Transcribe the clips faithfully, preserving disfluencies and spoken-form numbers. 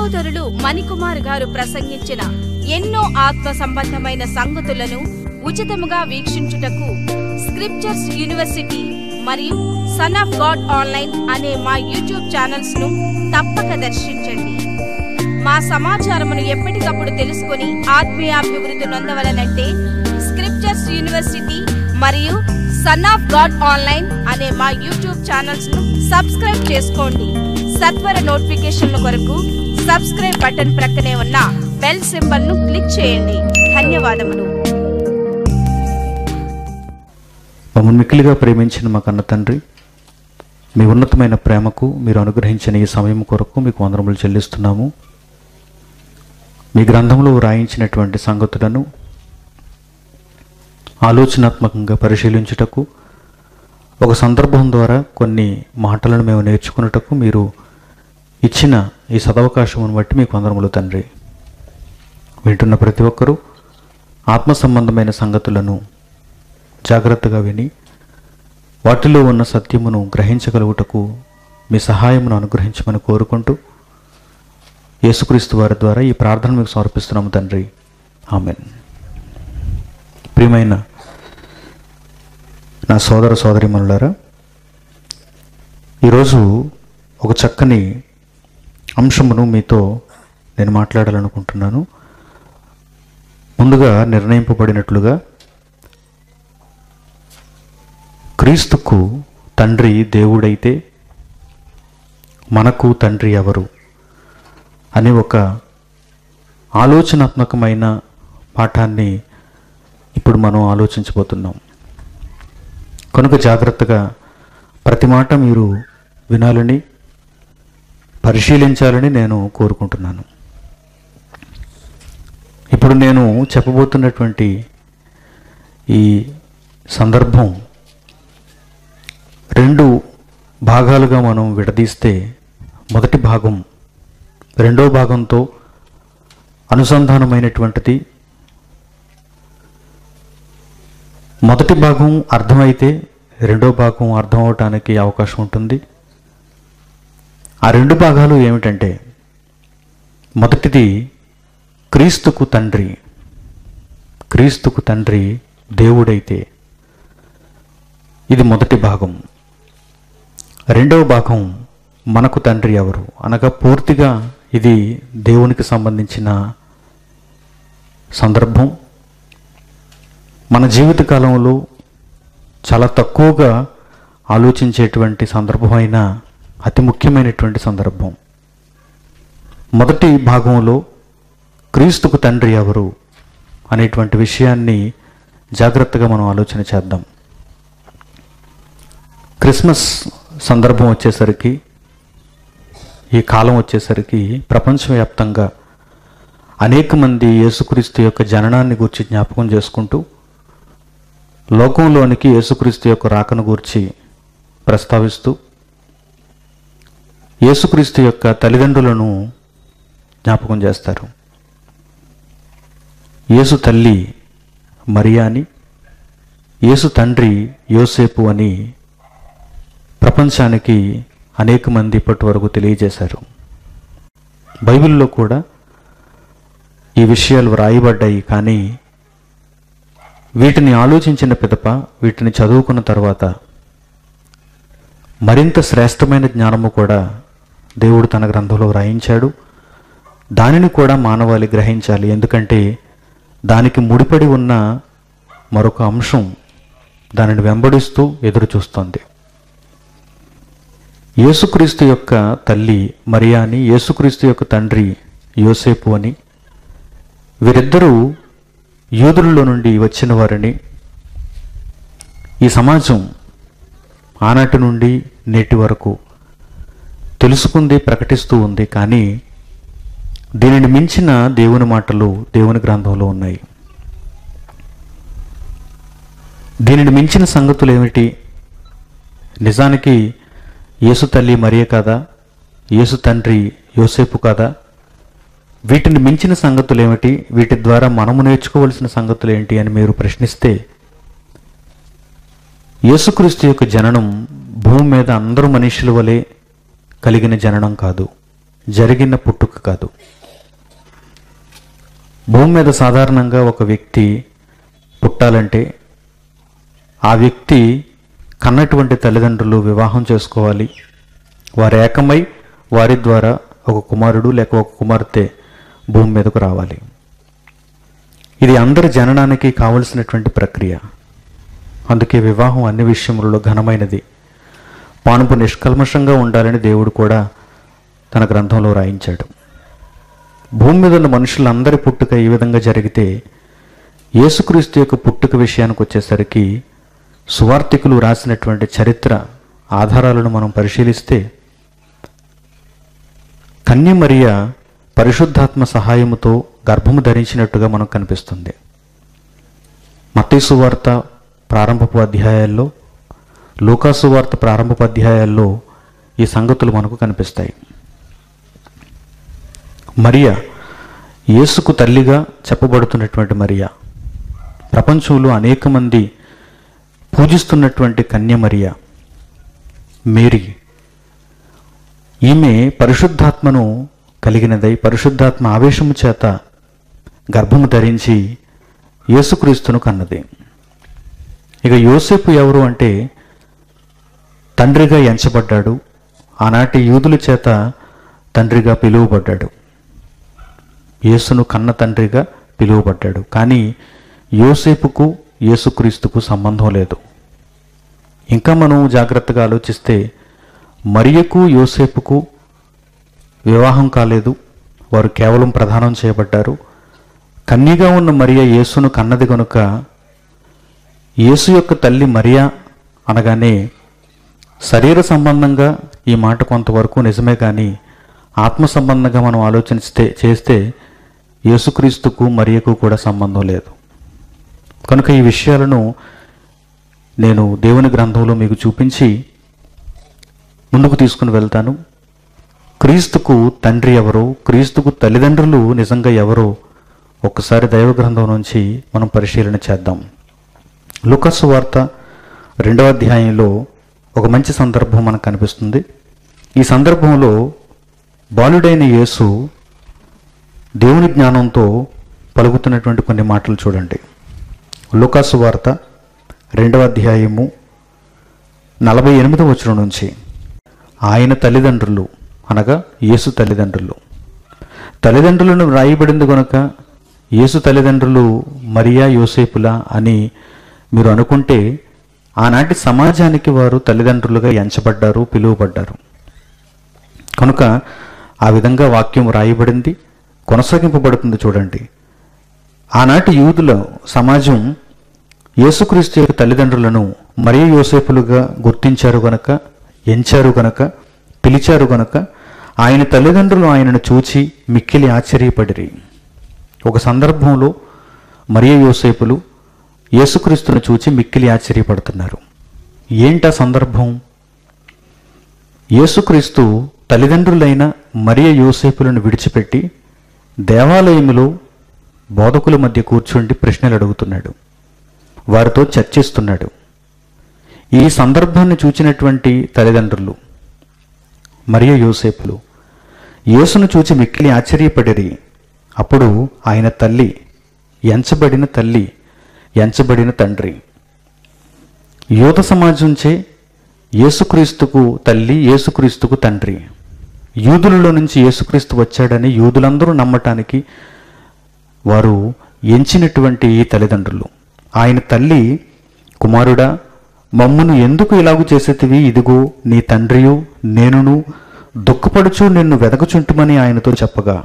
సహోదరులు మణికుమార్ గారు ప్రసంగించిన ఎన్నో ఆత్మ సంబంధమైన సంగతులను ఉచితముగా వీక్షించుటకు స్క్రిప్చర్స్ యూనివర్సిటీ మరియు సన్ ఆఫ్ గాడ్ ఆన్లైన్ అనే మా యూట్యూబ్ ఛానల్స్ ను తప్పక దర్శించండి. మా సమాచారమును ఎప్పటికప్పుడు తెలుసుకుని ఆత్మీయాభివృద్ధి నొందవలనంటే స్క్రిప్చర్స్ యూనివర్సిటీ మరియు సన్ ఆఫ్ గాడ్ ఆన్లైన్ అనే మా యూట్యూబ్ ఛానల్స్ ను సబ్స్క్రైబ్ చేసుకోండి. సత్వర నోటిఫికేషన్ల కొరకు సబ్స్క్రైబ్ బటన్ ప్రక్కనే ఉన్న బెల్ సింబల్ ను క్లిక్ చేయండి. ధన్యవాదములు. మమ్మల్ని మిక్కిలిగా ప్రేమించిన మా కన్న తండ్రి, మీ ఉన్నతమైన ప్రేమకు మీరు అనుగ్రహించిన ఈ సమయం కొరకు మీకు వందనములు చెల్లిస్తున్నాము. మీ గ్రంథంలో రాయించినటువంటి సంగతులను ఆలోచనాత్మకంగా పరిశీలించుటకు, ఒక సందర్భం ద్వారా కొన్ని మాటలను మేము నేర్చుకున్నటకు మీరు ఇచ్చిన ఈ సదవకాశమును బట్టి మీకు వందనములు తండ్రి. వింటున్న ప్రతి ఒక్కరూ ఆత్మ సంబంధమైన సంగతులను జాగ్రత్తగా విని వాటిలో ఉన్న సత్యమును గ్రహించగలుగుటకు మీ సహాయమును అనుగ్రహించమని కోరుకుంటూ యేసుక్రీస్తు వారి ద్వారా ఈ ప్రార్థన మీకు సమర్పిస్తున్నాము తండ్రి. ఆమేన్. ప్రియమైన నా సోదర సోదరీమణులారా, ఈరోజు ఒక చక్కని అంశమును మీతో నేను మాట్లాడాలనుకుంటున్నాను. ముందుగా నిర్ణయింపబడినట్లుగా క్రీస్తుకు తండ్రి దేవుడైతే మనకు తండ్రి ఎవరు అనే ఒక ఆలోచనాత్మకమైన పాఠాన్ని ఇప్పుడు మనం ఆలోచించబోతున్నాం. కనుక జాగ్రత్తగా ప్రతి మాట మీరు వినాలని, పరిశీలించాలని నేను కోరుకుంటున్నాను. ఇప్పుడు నేను చెప్పబోతున్నటువంటి ఈ సందర్భం రెండు భాగాలుగా మనం విడదీస్తే, మొదటి భాగం రెండో భాగంతో అనుసంధానమైనటువంటిది. మొదటి భాగం అర్థమైతే రెండో భాగం అర్థం అవటానికి అవకాశం ఉంటుంది. ఆ రెండు భాగాలు ఏమిటంటే, మొదటిది క్రీస్తుకు తండ్రి. క్రీస్తుకు తండ్రి దేవుడైతే ఇది మొదటి భాగం. రెండవ భాగం మనకు తండ్రి ఎవరు అనగా పూర్తిగా ఇది దేవునికి సంబంధించిన సందర్భం. మన జీవిత కాలంలో చాలా తక్కువగా ఆలోచించేటువంటి సందర్భమైన అతి ముఖ్యమైనటువంటి సందర్భం. మొదటి భాగంలో క్రీస్తుకు తండ్రి ఎవరు అనేటువంటి విషయాన్ని జాగ్రత్తగా మనం ఆలోచన చేద్దాం. క్రిస్మస్ సందర్భం వచ్చేసరికి, ఈ కాలం వచ్చేసరికి ప్రపంచవ్యాప్తంగా అనేక మంది యేసుక్రీస్తు యొక్క జననాన్ని గూర్చి జ్ఞాపకం చేసుకుంటూ లోకంలోనికి యేసుక్రీస్తు యొక్క రాకను గూర్చి ప్రస్తావిస్తూ యేసుక్రీస్తు యొక్క తల్లిదండ్రులను జ్ఞాపకం చేస్తారు. యేసు తల్లి మరియా అని, యేసు తండ్రి యోసేపు అని ప్రపంచానికి అనేక మంది ఇప్పటి వరకు తెలియజేశారు. బైబిల్లో కూడా ఈ విషయాలు వ్రాయబడ్డాయి. కానీ వీటిని ఆలోచించిన పిదప, వీటిని చదువుకున్న తర్వాత మరింత శ్రేష్టమైన జ్ఞానము కూడా దేవుడు తన గ్రంథంలో వ్రాయించాడు. దానిని కూడా మానవాళి గ్రహించాలి. ఎందుకంటే దానికి ముడిపడి ఉన్న మరొక అంశం దానిని వెంబడిస్తూ ఎదురు చూస్తోంది. యేసుక్రీస్తు యొక్క తల్లి మరియా అని, యేసుక్రీస్తు యొక్క తండ్రి యోసేపు అని, వీరిద్దరూ యూదులలో నుండి వచ్చిన వారని ఈ సమాజం ఆనాటి నుండి నేటి వరకు తెలుసుకుంది, ప్రకటిస్తూ ఉంది. కానీ దీనిని మించిన దేవుని మాటలు దేవుని గ్రంథంలో ఉన్నాయి. దీనిని మించిన సంగతులు ఏమిటి? నిజానికి యేసు తల్లి మరియ కాదా? యేసు తండ్రి యోసేపు కాదా? వీటిని మించిన సంగతులు ఏమిటి? వీటి ద్వారా మనము నేర్చుకోవలసిన సంగతులు ఏంటి అని మీరు ప్రశ్నిస్తే, యేసుక్రీస్తు యొక్క జననం భూమి మీద అందరూ మనుషుల వలె కలిగిన జననం కాదు. జరిగిన పుట్టుక కాదు. భూమి మీద సాధారణంగా ఒక వ్యక్తి పుట్టాలంటే ఆ వ్యక్తి కన్నటువంటి తల్లిదండ్రులు వివాహం చేసుకోవాలి. వారు ఏకమై వారి ద్వారా ఒక కుమారుడు లేక ఒక కుమార్తె భూమి మీదకు రావాలి. ఇది అందరి జననానికి కావలసినటువంటి ప్రక్రియ. అందుకే వివాహం అన్ని విషయములలో ఘనమైనది. పానుపు నిష్కల్మషంగా ఉండాలని దేవుడు కూడా తన గ్రంథంలో రాయించాడు. భూమి మీద ఉన్న మనుషులందరి పుట్టుక ఈ విధంగా జరిగితే యేసుక్రీస్తు యొక్క పుట్టుక విషయానికి వచ్చేసరికి సువార్తికులు రాసినటువంటి చరిత్ర ఆధారాలను మనం పరిశీలిస్తే కన్య మరియ పరిశుద్ధాత్మ సహాయముతో గర్భము ధరించినట్టుగా మనకు కనిపిస్తుంది. మత్తయి సువార్త ప్రారంభపు అధ్యాయాల్లో, లూకా సువార్త ప్రారంభపు అధ్యాయాల్లో ఈ సంగతులు మనకు కనిపిస్తాయి. మరియ యేసుకు తల్లిగా చెప్పబడుతున్నటువంటి మరియ, ప్రపంచంలో అనేక మంది పూజిస్తున్నటువంటి కన్య మరియ మేరీ, ఈమె పరిశుద్ధాత్మను కలిగినదై పరిశుద్ధాత్మ ఆవేశము చేత గర్భము ధరించి యేసుక్రీస్తును కన్నది. ఇక యోసేపు ఎవరు అంటే తండ్రిగా ఎంచబడ్డాడు. ఆనాటి యూదుల చేత తండ్రిగా పిలువబడ్డాడు. యేసును కన్న తండ్రిగా పిలువబడ్డాడు. కానీ యోసేపుకు యేసుక్రీస్తుకు సంబంధం లేదు. ఇంకా మనం జాగ్రత్తగా ఆలోచిస్తే మరియకు యోసేపుకు వివాహం కాలేదు. వారు కేవలం ప్రదానం చేయబడ్డారు. కన్యగా ఉన్న మరియ యేసును కన్నది కనుక యేసు యొక్క తల్లి మరియ అనగానే శరీర సంబంధంగా ఈ మాట కొంతవరకు నిజమే, కానీ ఆత్మ సంబంధంగా మనం ఆలోచిస్తే చేస్తే యేసుక్రీస్తుకు మరియకు కూడా సంబంధం లేదు. కనుక ఈ విషయాలను నేను దేవుని గ్రంథంలో మీకు చూపించి ముందుకు తీసుకుని వెళ్తాను. క్రీస్తుకు తండ్రి ఎవరో, క్రీస్తుకు తల్లిదండ్రులు నిజంగా ఎవరో ఒక్కసారి దైవ గ్రంథం నుంచి మనం పరిశీలన చేద్దాం. లూకా సువార్త రెండవ అధ్యాయంలో ఒక మంచి సందర్భం మనకు కనిపిస్తుంది. ఈ సందర్భంలో బాలుడైన యేసు దేవుని జ్ఞానంతో పలుకుతున్నటువంటి కొన్ని మాటలు చూడండి. లూకా సువార్త రెండవ అధ్యాయము నలభై ఎనిమిదవ వచనం నుంచి, ఆయన తల్లిదండ్రులు అనగా యేసు తల్లిదండ్రులు, తల్లిదండ్రులను వ్రాయబడింది కనుక యేసు తల్లిదండ్రులు మరియా యోసేపులా అని మీరు అనుకుంటే ఆనాటి సమాజానికి వారు తల్లిదండ్రులుగా ఎంచబడ్డారు, పిలువబడ్డారు. కనుక ఆ విధంగా వాక్యం రాయబడింది, కొనసాగింపబడుతుంది. చూడండి, ఆనాటి యూదుల సమాజం యేసుక్రీస్తు యొక్క తల్లిదండ్రులను మరియా యోసేపులుగా గుర్తించారు గనక, ఎంచారు గనక, పిలిచారు గనక ఆయన తల్లిదండ్రులు ఆయనను చూచి మిక్కిలి ఆశ్చర్యపడిరి. ఒక సందర్భంలో మరియా యోసేపులు యేసుక్రీస్తును చూచి మిక్కిలి ఆశ్చర్యపడుతున్నారు. ఏంటా సందర్భం? యేసుక్రీస్తు తల్లిదండ్రులైన మరియా యోసేపులను విడిచిపెట్టి దేవాలయంలో బోధకుల మధ్య కూర్చుండి ప్రశ్నలు అడుగుతున్నాడు, వారితో చర్చిస్తున్నాడు. ఈ సందర్భాన్ని చూచినటువంటి తల్లిదండ్రులు మరియా యోసేపులు యేసును చూచి మిక్కిలి ఆశ్చర్యపడిరి. అప్పుడు ఆయన తల్లి, ఎంచబడిన తల్లి, ఎంచబడిన తండ్రి, యూద సమాజంచే యేసుక్రీస్తుకు తల్లి, యేసుక్రీస్తుకు తండ్రి, యూదులలో నుంచి యేసుక్రీస్తు వచ్చాడని యూదులందరూ నమ్మటానికి వారు ఎంచినటువంటి ఈ తల్లిదండ్రులు. ఆయన తల్లి, కుమారుడా, మమ్మను ఎందుకు ఇలాగు చేసేతివి? ఇదిగో నీ తండ్రియు నేనును దుఃఖపడుచు నిన్ను వెదకుచుంటుమని ఆయనతో చెప్పగా,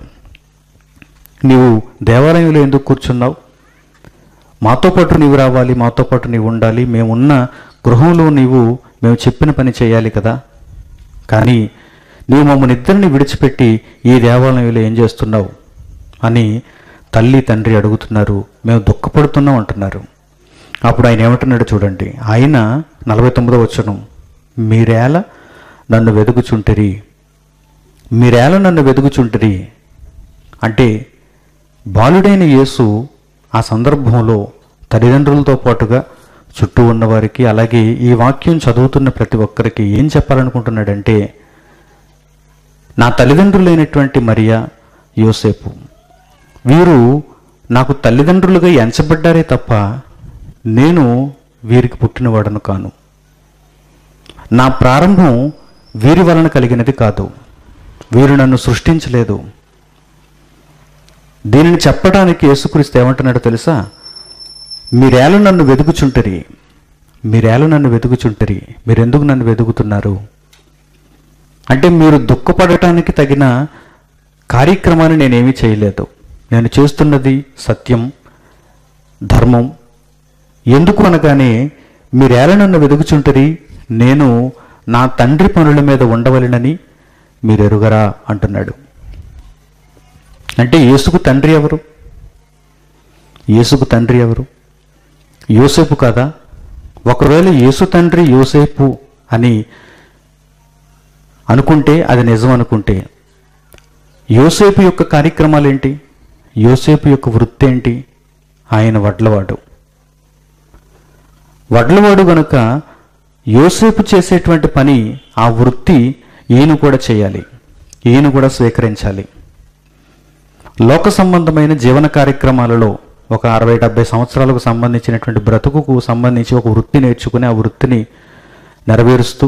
నీవు దేవాలయంలో ఎందుకు కూర్చున్నావు? మాతో పాటు నీవు రావాలి, మాతో పాటు నీవు ఉండాలి, మేమున్న గృహంలో నీవు మేము చెప్పిన పని చేయాలి కదా. కానీ నీవు మమ్మల్ని ఇద్దరిని విడిచిపెట్టి ఈ దేవాలయంలో ఏం చేస్తున్నావు అని తల్లి తండ్రి అడుగుతున్నారు. మేము దుఃఖపడుతున్నాం అంటున్నారు. అప్పుడు ఆయన ఏమంటున్నాడు చూడండి. ఆయన నలభై తొమ్మిదో వచనం, మీరేళ నన్ను వెదుగుచుంటిరి, మీరేళ నన్ను వెదుగుచుంటిరి అంటే బాలుడైన యేసు ఆ సందర్భంలో తల్లిదండ్రులతో పాటుగా చుట్టూ ఉన్నవారికి, అలాగే ఈ వాక్యం చదువుతున్న ప్రతి ఒక్కరికి ఏం చెప్పాలనుకుంటున్నాడంటే, నా తల్లిదండ్రులైనటువంటి మరియా, యోసేపు వీరు నాకు తల్లిదండ్రులుగా ఎంచబడ్డారే తప్ప నేను వీరికి పుట్టినవాడను కాను. నా ప్రారంభం వీరి వలన కలిగినది కాదు. వీరు నన్ను సృష్టించలేదు. దీనిని చెప్పడానికి యేసుక్రీస్తు ఏమంటున్నాడో తెలుసా? మీరేళ నన్ను వెతుకుచుంటరి, మీరేళ నన్ను వెతుకుచుంటరి, మీరెందుకు నన్ను వెతుకుతున్నారు అంటే, మీరు దుఃఖపడటానికి తగిన కార్యక్రమాన్ని నేనేమీ చేయలేదు. నేను చేస్తున్నది సత్యం, ధర్మం. ఎందుకు అనగానే మీరేళ నన్ను వెతుకుచుంటరి, నేను నా తండ్రి పనుల మీద ఉండవలెనని మీరు ఎరుగరా అంటున్నాడు. అంటే యేసుకు తండ్రి ఎవరు? యేసుకు తండ్రి ఎవరు? యోసేపు కదా? ఒకవేళ యేసు తండ్రి యోసేపు అని అనుకుంటే, అది నిజం అనుకుంటే, యోసేపు యొక్క కార్యక్రమాలు ఏంటి? యోసేపు యొక్క వృత్తి ఏంటి? ఆయన వడ్లవాడు. వడ్లవాడు గనుక యోసేపు చేసేటువంటి పని, ఆ వృత్తి ఈయన కూడా చేయాలి, ఈయన కూడా స్వీకరించాలి. లోక సంబంధమైన జీవన కార్యక్రమాలలో ఒక అరవై డెబ్బై సంవత్సరాలకు సంబంధించినటువంటి బ్రతుకుకు సంబంధించి ఒక వృత్తి నేర్చుకుని ఆ వృత్తిని నెరవేరుస్తూ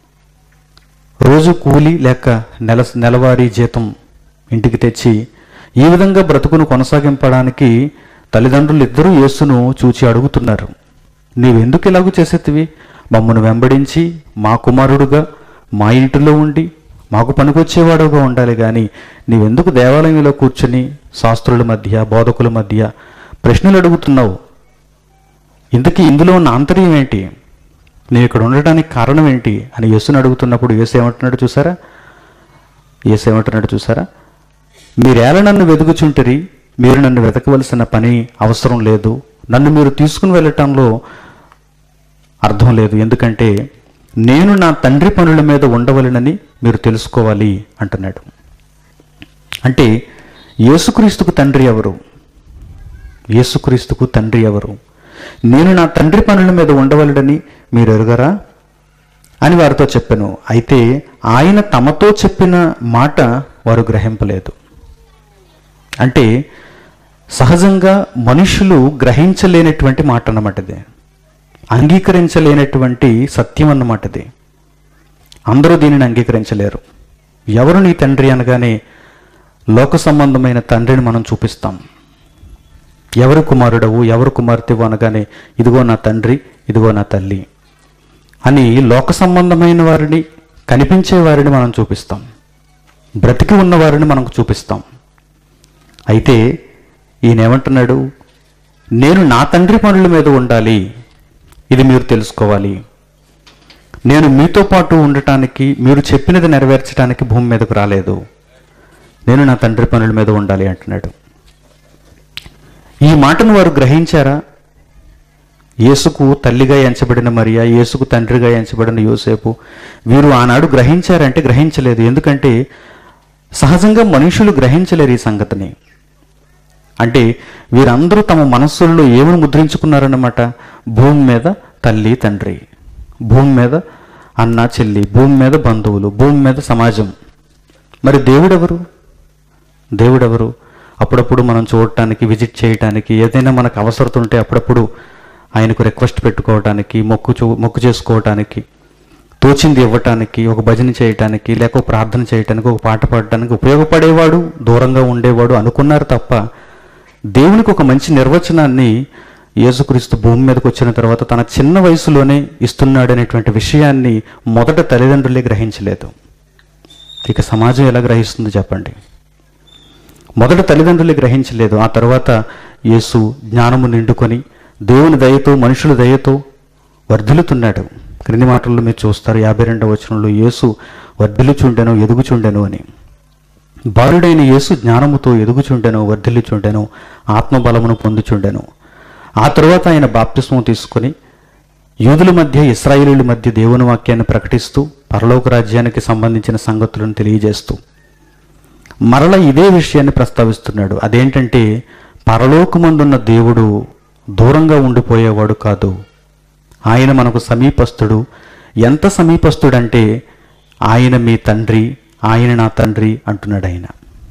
రోజు కూలి లేక నెల నెలవారీ జీతం ఇంటికి తెచ్చి ఈ విధంగా బ్రతుకును కొనసాగింపడానికి తల్లిదండ్రులు ఇద్దరూ యేసును చూచి అడుగుతున్నారు, నీవెందుకు ఇలాగూ చేసేతివి? మమ్మను వెంబడించి మా కుమారుడుగా మా ఇంటిలో ఉండి మాకు పనికొచ్చేవాడుగా ఉండాలి, కానీ నీవెందుకు దేవాలయంలో కూర్చుని శాస్త్రుల మధ్య, బోధకుల మధ్య ప్రశ్నలు అడుగుతున్నావు? ఇంతకీ ఇందులో ఉన్న ఆంతర్యం ఏంటి? నేను ఇక్కడ ఉండటానికి కారణం ఏంటి అని యేసుని అడుగుతున్నప్పుడు యేసు ఏమంటున్నాడు చూసారా? యేసు ఏమంటున్నాడు చూసారా? మీరేళ నన్ను వెతుకుచుంటరి, మీరు నన్ను వెతకవలసిన పని అవసరం లేదు, నన్ను మీరు తీసుకుని వెళ్ళటంలో అర్థం లేదు, ఎందుకంటే నేను నా తండ్రి పనుల మీద ఉండవలెనని మీరు తెలుసుకోవాలి అంటున్నాడు. అంటే యేసుక్రీస్తుకు తండ్రి ఎవరు? యేసుక్రీస్తుకు తండ్రి ఎవరు? నేను నా తండ్రి పనుల మీద ఉండవలెనని మీరు ఎరుగరా అని వారితో చెప్పాను. అయితే ఆయన తమతో చెప్పిన మాట వారు గ్రహింపలేదు. అంటే సహజంగా మనుషులు గ్రహించలేనటువంటి మాట అన్నమాటది, అంగీకరించలేనటువంటి సత్యం అన్నమాటది. అందరూ దీనిని అంగీకరించలేరు. ఎవరు నీ తండ్రి అనగానే లోక సంబంధమైన తండ్రిని మనం చూపిస్తాం. ఎవరు కుమారుడవు, ఎవరు కుమార్తెవు అనగానే ఇదిగో నా తండ్రి, ఇదిగో నా తల్లి అని లోక సంబంధమైన వారిని, కనిపించే వారిని మనం చూపిస్తాం, బ్రతికి ఉన్న వారిని మనం చూపిస్తాం. అయితే ఈయన ఏమంటున్నాడు? నేను నా తండ్రి పనుల మీద ఉండాలి, ఇది మీరు తెలుసుకోవాలి. నేను మీతో పాటు ఉండటానికి, మీరు చెప్పినది నెరవేర్చడానికి భూమి మీదకు రాలేదు, నేను నా తండ్రి పనుల మీద ఉండాలి అంటున్నాడు. ఈ మాటను వారు గ్రహించారా? యేసుకు తల్లిగా ఎంచబడిన మరియా, యేసుకు తండ్రిగా ఎంచబడిన యోసేపు వీరు ఆనాడు గ్రహించారంటే గ్రహించలేదు. ఎందుకంటే సహజంగా మనుషులు గ్రహించలేరు ఈ సంగతిని. అంటే వీరందరూ తమ మనస్సుల్లో ఏమని ముద్రించుకున్నారన్నమాట? భూమి మీద తల్లి తండ్రి, భూమి మీద అన్న చెల్లి, భూమి మీద బంధువులు, భూమి మీద సమాజం. మరి దేవుడెవరు? దేవుడెవరు? అప్పుడప్పుడు మనం చూడటానికి, విజిట్ చేయటానికి, ఏదైనా మనకు అవసరం ఉంటే అప్పుడప్పుడు ఆయనకు రిక్వెస్ట్ పెట్టుకోవటానికి, మొక్కు చూ మొక్కు చేసుకోవటానికి, తోచింది ఇవ్వటానికి, ఒక భజన చేయటానికి, లేక ఒక ప్రార్థన చేయటానికి, ఒక పాట పాడటానికి ఉపయోగపడేవాడు, దూరంగా ఉండేవాడు అనుకున్నారు తప్ప దేవునికి ఒక మంచి నిర్వచనాన్ని యేసుక్రీస్తు భూమి మీదకి వచ్చిన తర్వాత తన చిన్న వయసులోనే ఇస్తున్నాడు అనేటువంటి విషయాన్ని మొదట తల్లిదండ్రులే గ్రహించలేదు. ఇక సమాజం ఎలా గ్రహిస్తుంది చెప్పండి? మొదట తల్లిదండ్రులే గ్రహించలేదు. ఆ తర్వాత యేసు జ్ఞానము నిండుకొని దేవుని దయతో, మనుషుల దయతో వర్ధిల్లుతున్నాడు. క్రింది మాటల్లో మీరు చూస్తారు, యాభై రెండవ వచనంలో యేసు వర్ధిల్లుచుండెను, ఎదుగుచుండెను అని. బాలుడైన యేసు జ్ఞానముతో ఎదుగుచుండెను, వర్ధిల్లుచుండెను, ఆత్మబలమును పొందుచుండెను. ఆ తరువాత ఆయన బాప్తిస్మం తీసుకొని యూదుల మధ్య, ఇశ్రాయేలీయుల మధ్య దేవుని వాక్యాన్ని ప్రకటిస్తూ పరలోక రాజ్యానికి సంబంధించిన సంగతులను తెలియజేస్తూ మరల ఇదే విషయాన్ని ప్రస్తావిస్తున్నాడు. అదేంటంటే పరలోకమందున్న దేవుడు దూరంగా ఉండిపోయేవాడు కాదు, ఆయన మనకు సమీపస్తుడు. ఎంత సమీపస్తుడంటే ఆయన మీ తండ్రి, ఆయన నా తండ్రి అంటున్నాడు ఆయన.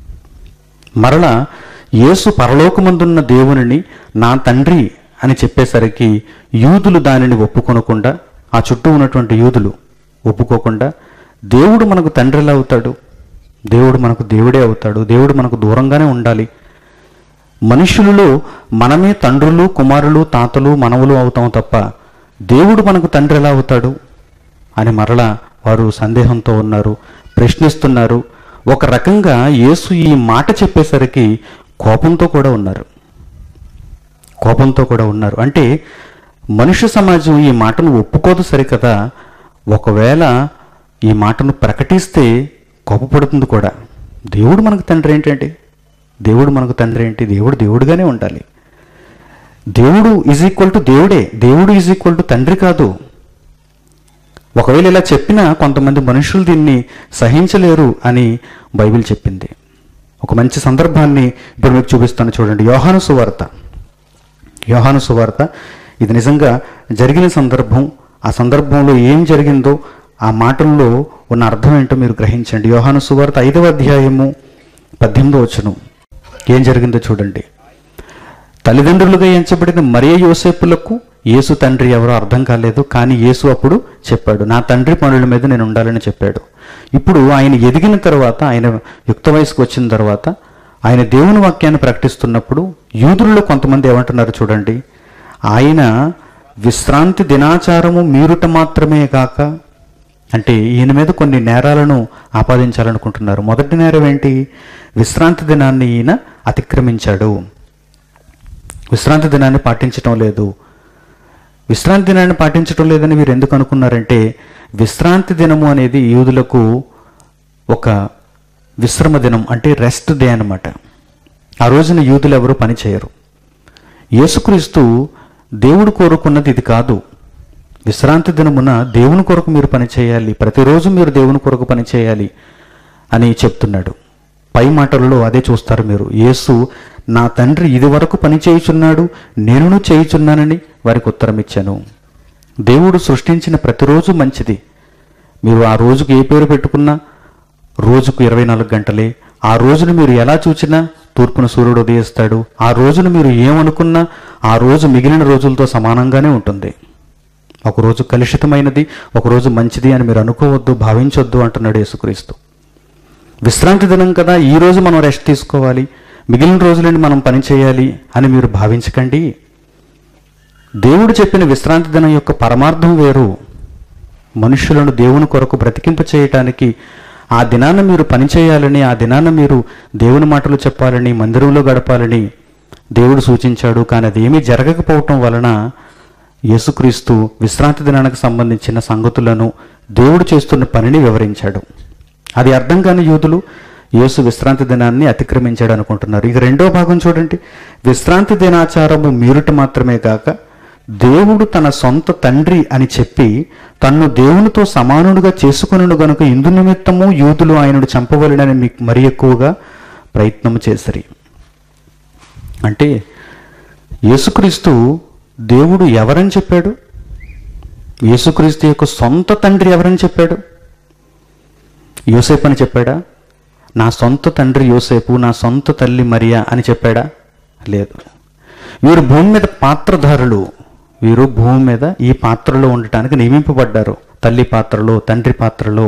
మరలా యేసు పరలోకమందున్న దేవునిని నా తండ్రి అని చెప్పేసరికి యూదులు దానిని ఒప్పుకొనకుండా, ఆ చుట్టూ ఉన్నటువంటి యూదులు ఒప్పుకోకుండా, దేవుడు మనకు తండ్రి ఎలా అవుతాడు, దేవుడు మనకు దేవుడే అవుతాడు, దేవుడు మనకు దూరంగానే ఉండాలి, మనుషులలో మనమే తండ్రులు కుమారులు తాతలు మనవలు అవుతాం తప్ప దేవుడు మనకు తండ్రి ఎలా అవుతాడు అని మరలా వారు సందేహంతో ఉన్నారు, ప్రశ్నిస్తున్నారు. ఒక రకంగా యేసు ఈ మాట చెప్పేసరికి కోపంతో కూడా ఉన్నారు కోపంతో కూడా ఉన్నారు అంటే మనుష్య సమాజం ఈ మాటను ఒప్పుకోదు సరికదా, ఒకవేళ ఈ మాటను ప్రకటిస్తే కోపపడుతుంది కూడా. దేవుడు మనకు తండ్రి ఏంటంటే దేవుడు మనకు తండ్రి ఏంటి, దేవుడు దేవుడుగానే ఉండాలి. దేవుడు ఈజ్ ఈక్వల్ టు దేవుడే, దేవుడు ఈజ్ ఈక్వల్ టు తండ్రి కాదు. ఒకవేళ ఇలా చెప్పినా కొంతమంది మనుషులు దీన్ని సహించలేరు అని బైబిల్ చెప్పింది. ఒక మంచి సందర్భాన్ని ఇప్పుడు మీకు చూపిస్తాను చూడండి. యోహాను సువార్త యోహాను సువార్త ఇది నిజంగా జరిగిన సందర్భం. ఆ సందర్భంలో ఏం జరిగిందో, ఆ మాటల్లో ఉన్న అర్థం ఏంటో మీరు గ్రహించండి. యోహాను సువార్త ఐదవ అధ్యాయము పద్దెనిమిదో వచనం ఏం జరిగిందో చూడండి. తల్లిదండ్రులుగా ఎంచబడిన మరియ యోసేపులకు యేసు తండ్రి ఎవరో అర్థం కాలేదు, కానీ యేసు అప్పుడు చెప్పాడు, నా తండ్రి పనుల మీద నేను ఉండాలని చెప్పాడు. ఇప్పుడు ఆయన ఎదిగిన తర్వాత, ఆయన యుక్త వయసుకు వచ్చిన తర్వాత ఆయన దేవుని వాక్యాన్ని ప్రకటిస్తున్నప్పుడు యూదులలో కొంతమంది ఏమంటున్నారు చూడండి, ఆయన విశ్రాంతి దినాచారము మీరుట మాత్రమే కాక, అంటే ఈయన మీద కొన్ని నేరాలను ఆపాదించాలనుకుంటున్నారు. మొదటి నేరం ఏంటి? విశ్రాంతి దినాన్ని ఈయన అతిక్రమించాడు, విశ్రాంతి దినాన్ని పాటించటం లేదు. విశ్రాంతి దినాన్ని పాటించటం లేదని మీరు ఎందుకు అనుకున్నారంటే, విశ్రాంతి దినము అనేది యూదులకు ఒక విశ్రమ దినం, అంటే రెస్ట్ డే అన్నమాట. ఆ రోజున యూదులు ఎవరు పని చేయరు. యేసుక్రీస్తు దేవుడు కోరుకున్నది ఇది కాదు. విశ్రాంతి దినమున దేవుని కొరకు మీరు పని చేయాలి, ప్రతిరోజు మీరు దేవుని కొరకు పని చేయాలి అని చెప్తున్నాడు. పై మాటలలో అదే చూస్తారు మీరు. యేసు నా తండ్రి ఇది వరకు పని చేయుచున్నాడు, నేనును చేయుచున్నానని వారికి ఉత్తరం ఇచ్చాను. దేవుడు సృష్టించిన ప్రతిరోజు మంచిది. మీరు ఆ రోజుకు ఏ పేరు పెట్టుకున్నా రోజుకు ఇరవై నాలుగు గంటలే. ఆ రోజును మీరు ఎలా చూచినా తూర్పున సూర్యుడు ఉదయిస్తాడు. ఆ రోజును మీరు ఏమనుకున్నా ఆ రోజు మిగిలిన రోజులతో సమానంగానే ఉంటుంది. ఒకరోజు కలుషితమైనది, ఒకరోజు మంచిది అని మీరు అనుకోవద్దు, భావించొద్దు అంటున్నాడు యేసుక్రీస్తు. విశ్రాంతి దినం కదా, ఈ రోజు మనం రెస్ట్ తీసుకోవాలి, మిగిలిన రోజులని మనం పని చేయాలి అని మీరు భావించకండి. దేవుడు చెప్పిన విశ్రాంతి దినం యొక్క పరమార్థం వేరు. మనుషులను దేవుని కొరకు బ్రతికింప చేయటానికి ఆ దినాన మీరు పని చేయాలని, ఆ దినాన మీరు దేవుని మాటలు చెప్పాలని, మందిరంలో గడపాలని దేవుడు సూచించాడు. కానీ అది ఏమీ జరగకపోవటం వలన యేసుక్రీస్తు విశ్రాంతి దినానికి సంబంధించిన సంగతులను, దేవుడు చేస్తున్న పనిని వివరించాడు. అది అర్థం కాని యూదులు యేసు విశ్రాంతి దినాన్ని అతిక్రమించాడు అనుకుంటున్నారు. ఇక రెండో భాగం చూడండి. విశ్రాంతి దినాచారము మీరుట మాత్రమే కాక దేవుడు తన సొంత తండ్రి అని చెప్పి తన్ను దేవునితో సమానుడుగా చేసుకొనును గనుక ఇందు నిమిత్తము యూదులు ఆయనను చంపవలెనని మీకు మరి ఎక్కువగా ప్రయత్నం చేసిరి. అంటే యేసుక్రీస్తు దేవుడు ఎవరని చెప్పాడు? యేసుక్రీస్తు యొక్క సొంత తండ్రి ఎవరని చెప్పాడు? యోసేపు అని చెప్పాడా? నా సొంత తండ్రి యోసేపు, నా సొంత తల్లి మరియా అని చెప్పాడా? లేదు. వీరు భూమి మీద పాత్రధారులు. వీరు భూమి మీద ఈ పాత్రలో ఉండటానికి నియమింపబడ్డారు. తల్లి పాత్రలో, తండ్రి పాత్రలో,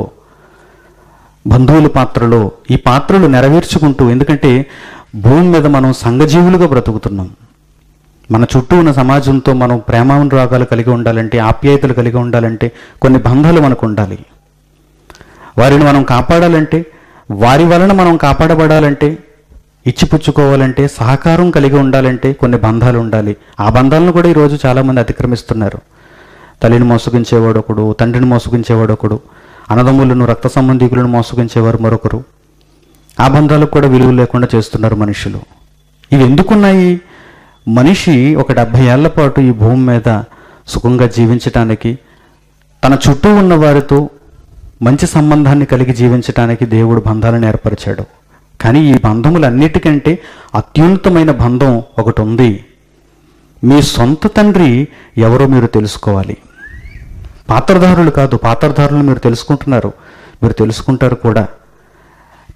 బంధువుల పాత్రలో ఈ పాత్రలు నెరవేర్చుకుంటూ, ఎందుకంటే భూమి మీద మనం సంఘజీవులుగా బ్రతుకుతున్నాం. మన చుట్టూ ఉన్న సమాజంతో మనం ప్రేమానురాగాలు కలిగి ఉండాలంటే, ఆప్యాయతలు కలిగి ఉండాలంటే కొన్ని బంధాలు మనకు ఉండాలి. వారిని మనం కాపాడాలంటే, వారి వలన మనం కాపాడబడాలంటే, ఇచ్చిపుచ్చుకోవాలంటే, సహకారం కలిగి ఉండాలంటే కొన్ని బంధాలు ఉండాలి. ఆ బంధాలను కూడా ఈరోజు చాలామంది అతిక్రమిస్తున్నారు. తల్లిని మోసగించేవాడు ఒకడు, తండ్రిని మోసగించేవాడు ఒకడు, అన్నదమ్ములను రక్త సంబంధికులను మోసగించేవారు మరొకరు. ఆ బంధాలకు కూడా విలువ లేకుండా చేస్తున్నారు మనుషులు. ఇవి ఎందుకున్నాయి? మనిషి ఒక డెబ్భై ఏళ్ల పాటు ఈ భూమి మీద సుఖంగా జీవించటానికి, తన చుట్టూ ఉన్న వారితో మంచి సంబంధాన్ని కలిగి జీవించటానికి దేవుడు బంధాలను ఏర్పరిచాడు. కానీ ఈ బంధములన్నిటికంటే అత్యున్నతమైన బంధం ఒకటి ఉంది. మీ సొంత తండ్రి ఎవరో మీరు తెలుసుకోవాలి. పాత్రధారులు కాదు, పాత్రధారులు మీరు తెలుసుకుంటున్నారు, మీరు తెలుసుకుంటారు కూడా.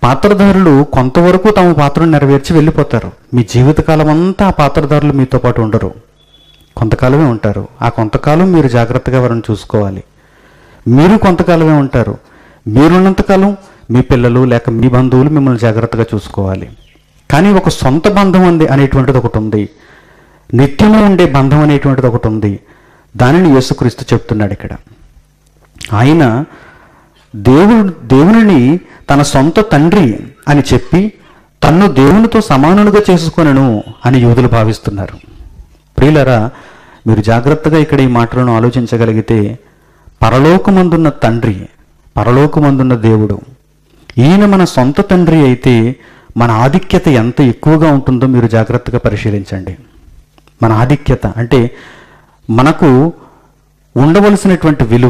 పాత్రధారులు కొంతవరకు తమ పాత్రను నెరవేర్చి వెళ్ళిపోతారు. మీ జీవితకాలం అంతా ఆ పాత్రధారులు మీతో పాటు ఉండరు, కొంతకాలమే ఉంటారు. ఆ కొంతకాలం మీరు జాగ్రత్తగా వారిని చూసుకోవాలి. మీరు కొంతకాలమే ఉంటారు. మీరున్నంతకాలం మీ పిల్లలు లేక మీ బంధువులు మిమ్మల్ని జాగ్రత్తగా చూసుకోవాలి. కానీ ఒక సొంత బంధం అంది అనేటువంటిది ఒకటి ఉంది, నిత్యము ఉండే బంధం అనేటువంటిది ఒకటి ఉంది. దానిని యేసుక్రీస్తు చెప్తున్నాడు ఇక్కడ. ఆయన దేవుడు దేవునిని తన సొంత తండ్రి అని చెప్పి తన్ను దేవునితో సమానులుగా చేసుకొనను అని యూదులు భావిస్తున్నారు. ప్రియులరా, మీరు జాగ్రత్తగా ఇక్కడ ఈ మాటలను ఆలోచించగలిగితే, పరలోకమందున్న తండ్రి, పరలోకమందున్న దేవుడు, ఈయన మన సొంత తండ్రి అయితే మన ఆధిక్యత ఎంత ఎక్కువగా ఉంటుందో మీరు జాగ్రత్తగా పరిశీలించండి. మన ఆధిక్యత అంటే మనకు ఉండవలసినటువంటి విలువ,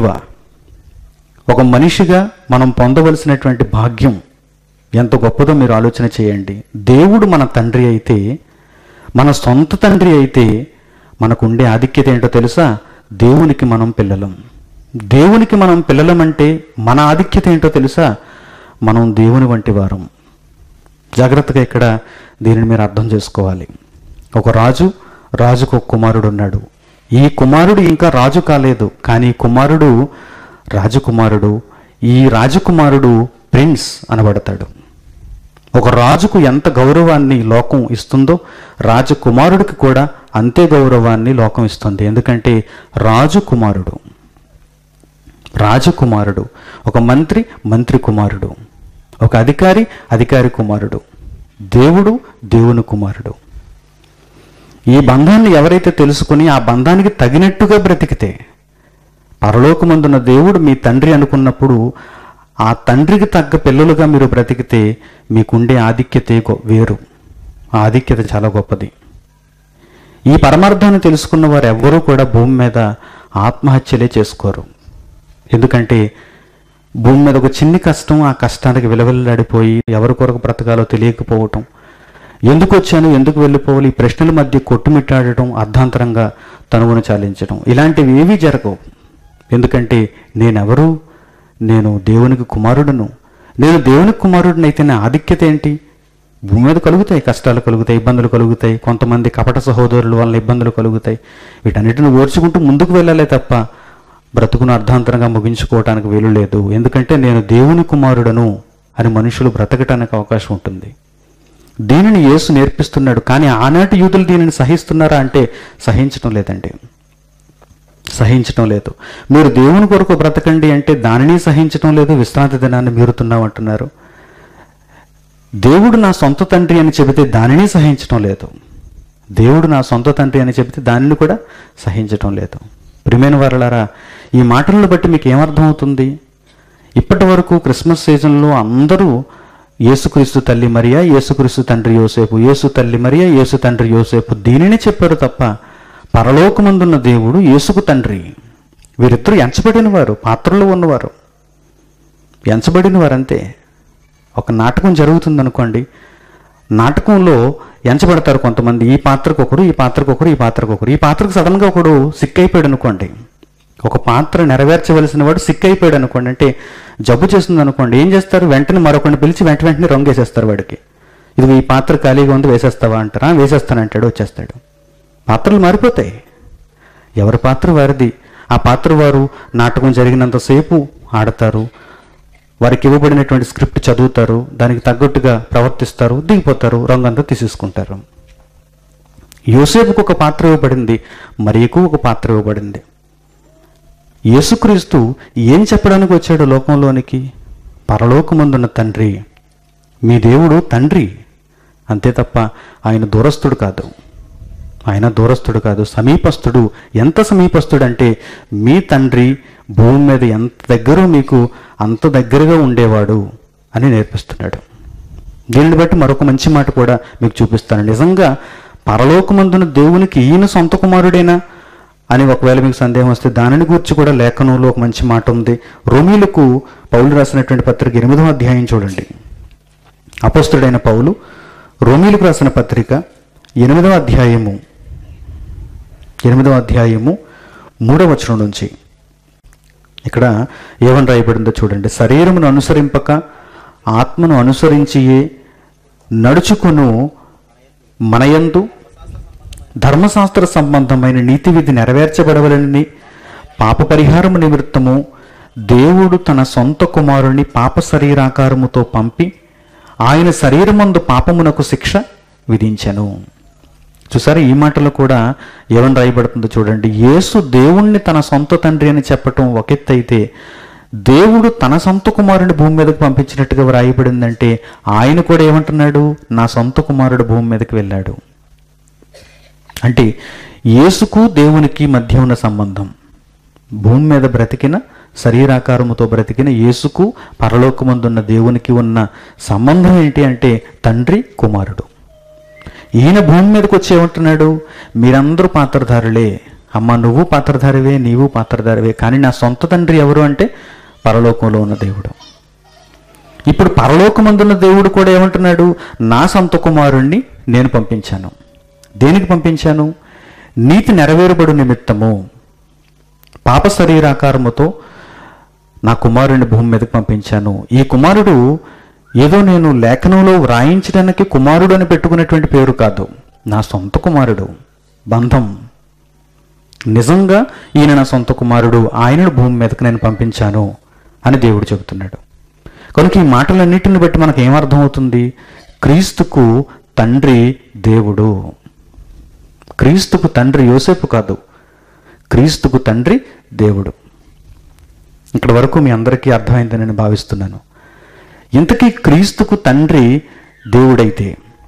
ఒక మనిషిగా మనం పొందవలసినటువంటి భాగ్యం ఎంత గొప్పదో మీరు ఆలోచన చేయండి. దేవుడు మన తండ్రి అయితే, మన సొంత తండ్రి అయితే మనకు ఉండే ఆధిక్యత ఏంటో తెలుసా? దేవునికి మనం పిల్లలం. దేవునికి మనం పిల్లలం అంటే మన ఆధిక్యత ఏంటో తెలుసా? మనం దేవుని వంటి వారం. జాగ్రత్తగా ఇక్కడ దీనిని మీరు అర్థం చేసుకోవాలి. ఒక రాజు, రాజుకు ఒక కుమారుడు ఉన్నాడు. ఈ కుమారుడు ఇంకా రాజు కాలేదు, కానీ కుమారుడు రాజకుమారుడు. ఈ రాజకుమారుడు ప్రిన్స్ అనబడతాడు. ఒక రాజుకు ఎంత గౌరవాన్ని లోకం ఇస్తుందో రాజకుమారుడికి కూడా అంతే గౌరవాన్ని లోకం ఇస్తుంది. ఎందుకంటే రాజకుమారుడు రాజకుమారుడు ఒక మంత్రి మంత్రి కుమారుడు, ఒక అధికారి అధికారి కుమారుడు, దేవుడు దేవుని కుమారుడు. ఈ బంధాన్ని ఎవరైతే తెలుసుకుని ఆ బంధానికి తగినట్టుగా బ్రతికితే, పరలోకమందున్న దేవుడు మీ తండ్రి అనుకున్నప్పుడు ఆ తండ్రికి తగ్గ పిల్లలుగా మీరు బ్రతికితే మీకుండే ఆధిక్యత వేరు. ఆ ఆధిక్యత చాలా గొప్పది. ఈ పరమార్థాన్ని తెలుసుకున్న వారు ఎవ్వరూ కూడా భూమి మీద ఆత్మహత్యలే చేసుకోరు. ఎందుకంటే భూమి మీద ఒక చిన్ని కష్టం, ఆ కష్టానికి విలవిల్లాడిపోయి ఎవరి కొరకు బ్రతకాలో తెలియకపోవటం, ఎందుకు వచ్చాను ఎందుకు వెళ్ళిపోవాలి ఈ ప్రశ్నల మధ్య కొట్టుమిట్టాడటం, అర్ధాంతరంగా తనువును చాలించడం, ఇలాంటివి ఏవీ జరగవు. ఎందుకంటే నేనెవరు? నేను దేవునికి కుమారుడును. నేను దేవునికి కుమారుడినైతే నా ఆధిక్యత ఏంటి? భూమి మీద కలుగుతాయి, కష్టాలు కలుగుతాయి, ఇబ్బందులు కలుగుతాయి, కొంతమంది కపట సహోదరుల వల్ల ఇబ్బందులు కలుగుతాయి. వీటన్నిటిని ఓర్చుకుంటూ ముందుకు వెళ్ళాలే తప్ప బ్రతుకును అర్ధాంతరంగా ముగించుకోవడానికి వీలు లేదు. ఎందుకంటే నేను దేవుని కుమారుడను అని మనుషులు బ్రతకటానికి అవకాశం ఉంటుంది. దీనిని యేసు నేర్పిస్తున్నాడు. కానీ ఆనాటి యూదులు దీనిని సహిస్తున్నారా అంటే సహించడం లేదండి, సహించడం లేదు. మీరు దేవుని కొరకు బ్రతకండి అంటే దానిని సహించడం లేదు. విశ్రాంతి దినాన్ని మీరుతున్నాం అంటున్నారు. దేవుడు నా సొంత తండ్రి అని చెబితే దానిని సహించడం లేదు. దేవుడు నా సొంత తండ్రి అని చెబితే దానిని కూడా సహించడం లేదు. ప్రియమైన వారలారా, ఈ మాటలను బట్టి మీకు ఏమర్థమవుతుంది? ఇప్పటి వరకు క్రిస్మస్ సీజన్లో అందరూ యేసుక్రీస్తు తల్లి మరియా, యేసుక్రీస్తు తండ్రి యోసేపు, యేసు తల్లి మరియా, యేసు తండ్రి యోసేపు దీనిని చెప్పారు తప్ప పరలోకమందున్న దేవుడు యేసుకు తండ్రి. వీరిద్దరూ ఎంచబడిన వారు, పాత్రలో ఉన్నవారు, ఎంచబడిన వారంతే. ఒక నాటకం జరుగుతుందనుకోండి, నాటకంలో ఎంచబడతారు కొంతమంది. ఈ పాత్రకు ఒకరు, ఈ పాత్రకు ఒకరు, ఈ పాత్రకు ఒకరు. ఈ పాత్రకు సడన్గా ఒకడు సిక్ అయిపోయాడు అనుకోండి, ఒక పాత్ర నెరవేర్చవలసిన వాడు సిక్ అయిపోయాడు అనుకోండి, అంటే జబ్బు చేస్తుంది అనుకోండి, ఏం చేస్తారు? వెంటనే మరొకరిని పిలిచి వెంట వెంటనే రంగు వేసేస్తారు వాడికి. ఇది ఈ పాత్ర ఖాళీగా ఉంది వేసేస్తావా అంటారా? వేసేస్తానంటాడు, వచ్చేస్తాడు. పాత్రలు మారిపోతాయి, ఎవరి పాత్ర వారిది. ఆ పాత్ర వారు నాటకం జరిగినంతసేపు ఆడతారు, వారికి ఇవ్వబడినటువంటి స్క్రిప్ట్ చదువుతారు, దానికి తగ్గట్టుగా ప్రవర్తిస్తారు, దిగిపోతారు, రంగంతా తీసేసుకుంటారు. యోసేపుకు ఒక పాత్ర ఇవ్వబడింది, మరియకు ఒక పాత్ర ఇవ్వబడింది. యేసుక్రీస్తు ఏం చెప్పడానికి వచ్చాడు లోకంలోనికి? పరలోకమందున్న తండ్రి, మీ దేవుడు తండ్రి, అంతే తప్ప ఆయన దూరస్తుడు కాదు. ఆయన దూరస్తుడు కాదు, సమీపస్తుడు. ఎంత సమీపస్తుడు అంటే మీ తండ్రి భూమి మీద ఎంత దగ్గర మీకు అంత దగ్గరగా ఉండేవాడు అని నేర్పిస్తున్నాడు. దీనిని బట్టి మరొక మంచి మాట కూడా మీకు చూపిస్తాను. నిజంగా పరలోకమందున దేవునికి ఈయన సొంత కుమారుడేనా అని ఒకవేళ మీకు సందేహం వస్తే దానిని గురించి కూడా లేఖనంలో ఒక మంచి మాట ఉంది. రోమీలకు పౌలు రాసినటువంటి పత్రిక ఎనిమిదవ అధ్యాయం చూడండి. అపోస్తలుడైన పౌలు రోమీలకు రాసిన పత్రిక ఎనిమిదవ అధ్యాయము ఎనిమిదవ అధ్యాయము మూడవ వచనం నుంచి ఇక్కడ ఏమని రాయబడిందో చూడండి. శరీరమును అనుసరింపక ఆత్మను అనుసరించియే నడుచుకును మనయందు ధర్మశాస్త్ర సంబంధమైన నీతి విధి నెరవేర్చబడవలనని పాప పరిహారము నిమిత్తము దేవుడు తన సొంత కుమారుని పాప శరీరాకారముతో పంపి ఆయన శరీరమందు పాపమునకు శిక్ష విధించెను. చూసారా, ఈ మాటలో కూడా ఏమని రాయబడుతుందో చూడండి. యేసు దేవుణ్ణి తన సొంత తండ్రి అని చెప్పటం ఒక ఎత్తు అయితే, దేవుడు తన సొంత కుమారుని భూమి మీదకు పంపించినట్టుగా రాయబడిందంటే ఆయన కూడా ఏమంటున్నాడు? నా సొంత కుమారుడు భూమి మీదకి వెళ్ళాడు అంటే యేసుకు దేవునికి మధ్య ఉన్న సంబంధం, భూమి మీద బ్రతికిన శరీరాకారముతో బ్రతికిన యేసుకు పరలోకమందున్న దేవునికి ఉన్న సంబంధం ఏంటి అంటే తండ్రి కుమారుడు. ఈయన భూమి మీదకి వచ్చి ఏమంటున్నాడు? మీరందరూ పాత్రధారులే, అమ్మ నువ్వు పాత్రధారివే, నీవు పాత్రధారివే, కానీ నా సొంత తండ్రి ఎవరు అంటే పరలోకంలో ఉన్న దేవుడు. ఇప్పుడు పరలోకమందున్న దేవుడు కూడా ఏమంటున్నాడు? నా సొంత కుమారుణ్ణి నేను పంపించాను. దేనికి పంపించాను? నీతి నెరవేరబడు నిమిత్తము పాప శరీరాకారముతో నా కుమారుడిని భూమి మీదకి పంపించాను. ఈ కుమారుడు ఏదో నేను లేఖనంలో వ్రాయించడానికి కుమారుడు అని పెట్టుకునేటువంటి పేరు కాదు, నా సొంత కుమారుడు. బంధం నిజంగా ఈయన నా సొంత కుమారుడు, ఆయనను భూమి మీదకి నేను పంపించాను అని దేవుడు చెబుతున్నాడు. కనుక ఈ మాటలన్నిటిని బట్టి మనకు ఏమర్థమవుతుంది? క్రీస్తుకు తండ్రి దేవుడు. క్రీస్తుకు తండ్రి యోసేపు కాదు, క్రీస్తుకు తండ్రి దేవుడు. ఇక్కడ వరకు మీ అందరికీ అర్థమైందని నేను భావిస్తున్నాను. ఇంతకీ క్రీస్తుకు తండ్రి దేవుడైతే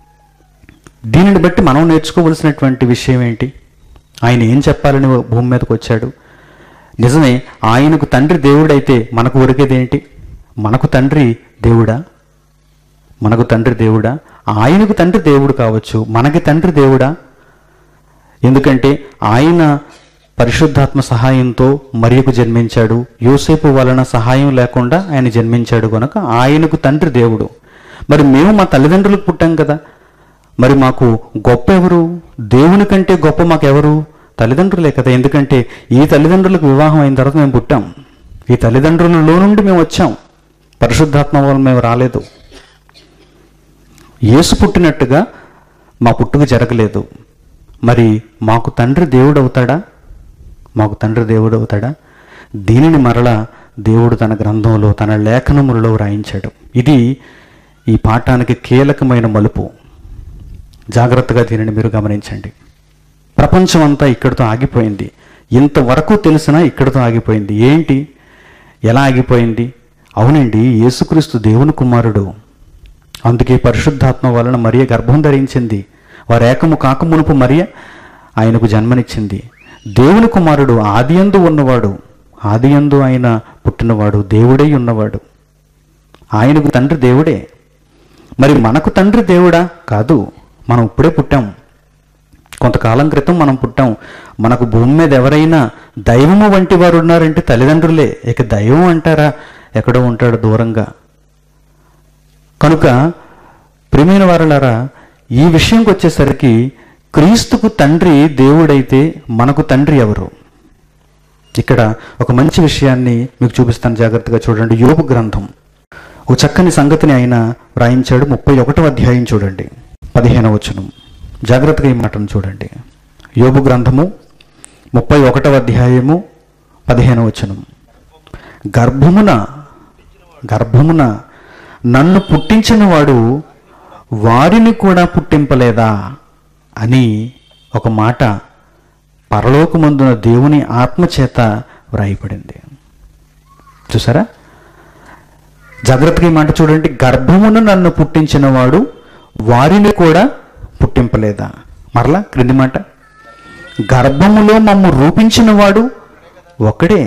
దీనిని బట్టి మనం నేర్చుకోవలసినటువంటి విషయం ఏంటి? ఆయన ఏం చెప్పాలని భూమి మీదకి వచ్చాడు? నిజమే, ఆయనకు తండ్రి దేవుడైతే మనకు ఒరిగేదేంటి? మనకు తండ్రి దేవుడా? మనకు తండ్రి దేవుడా? ఆయనకు తండ్రి దేవుడు కావచ్చు, మనకి తండ్రి దేవుడా? ఎందుకంటే ఆయన పరిశుద్ధాత్మ సహాయంతో మరియకు జన్మించాడు, యోసేపు వలన సహాయం లేకుండా ఆయన జన్మించాడు కనుక ఆయనకు తండ్రి దేవుడు. మరి మేము మా తల్లిదండ్రులకు పుట్టాం కదా, మరి మాకు గొప్ప ఎవరు? దేవుని కంటే గొప్ప మాకెవరు? తల్లిదండ్రులే కదా. ఎందుకంటే ఈ తల్లిదండ్రులకు వివాహం అయిన తర్వాత మేము పుట్టాం, ఈ తల్లిదండ్రులలో నుండి మేము వచ్చాం, పరిశుద్ధాత్మ వలన మేము రాలేదు. యేసు పుట్టినట్టుగా మా పుట్టుక జరగలేదు. మరి మాకు తండ్రి దేవుడు అవుతాడా? మాకు తండ్రి దేవుడు అవుతాడా? దీనిని మరలా దేవుడు తన గ్రంథంలో తన లేఖనములలో వ్రాయించాడు. ఇది ఈ పాఠానికి కీలకమైన మలుపు. జాగ్రత్తగా దీనిని మీరు గమనించండి. ప్రపంచం అంతా ఇక్కడితో ఆగిపోయింది. ఇంతవరకు తెలిసినా ఇక్కడితో ఆగిపోయింది. ఏంటి? ఎలా ఆగిపోయింది? అవునండి, యేసుక్రీస్తు దేవుని కుమారుడు, అందుకే పరిశుద్ధాత్మ వలన మరియ గర్భం ధరించింది. వారు ఏకము కాక మునుపు మరియ ఆయనకు జన్మనిచ్చింది. దేవుని కుమారుడు ఆదియందు ఉన్నవాడు, ఆదియందు ఆయన పుట్టినవాడు, దేవుడై ఉన్నవాడు. ఆయనకు తండ్రి దేవుడే. మరి మనకు తండ్రి దేవుడా? కాదు, మనం ఇప్పుడే పుట్టాం, కొంతకాలం క్రితం మనం పుట్టాం. మనకు భూమి మీద ఎవరైనా దైవము వంటి వారు ఉన్నారంటే తల్లిదండ్రులే. ఇక దైవం అంటారా? ఎక్కడో ఉంటాడు దూరంగా. కనుక ప్రియమైన వారలారా, ఈ విషయంకి వచ్చేసరికి క్రీస్తుకు తండ్రి దేవుడైతే మనకు తండ్రి ఎవరు? ఇక్కడ ఒక మంచి విషయాన్ని మీకు చూపిస్తాను, జాగ్రత్తగా చూడండి. యోబు గ్రంథం ఒక చక్కని సంగతిని ఆయన వ్రాయించాడు. ముప్పై ఒకటో అధ్యాయం చూడండి, పదిహేనవ వచనం. జాగ్రత్తగా ఈ మాటను చూడండి. యోబు గ్రంథము ముప్పై ఒకటవ అధ్యాయము పదిహేనవ వచనం. గర్భమున గర్భమున నన్ను పుట్టించిన వాడు వారిని కూడా పుట్టింపలేదా అని ఒక మాట పరలోకమందున దేవుని ఆత్మచేత వ్రాయబడింది. చూసారా? జాగ్రత్తగా ఈ మాట చూడండి. గర్భమున నన్ను పుట్టించిన వాడు వారిని కూడా పుట్టింపలేదా? మరలా క్రింది మాట, గర్భములో మమ్ము రూపించిన వాడు ఒకడే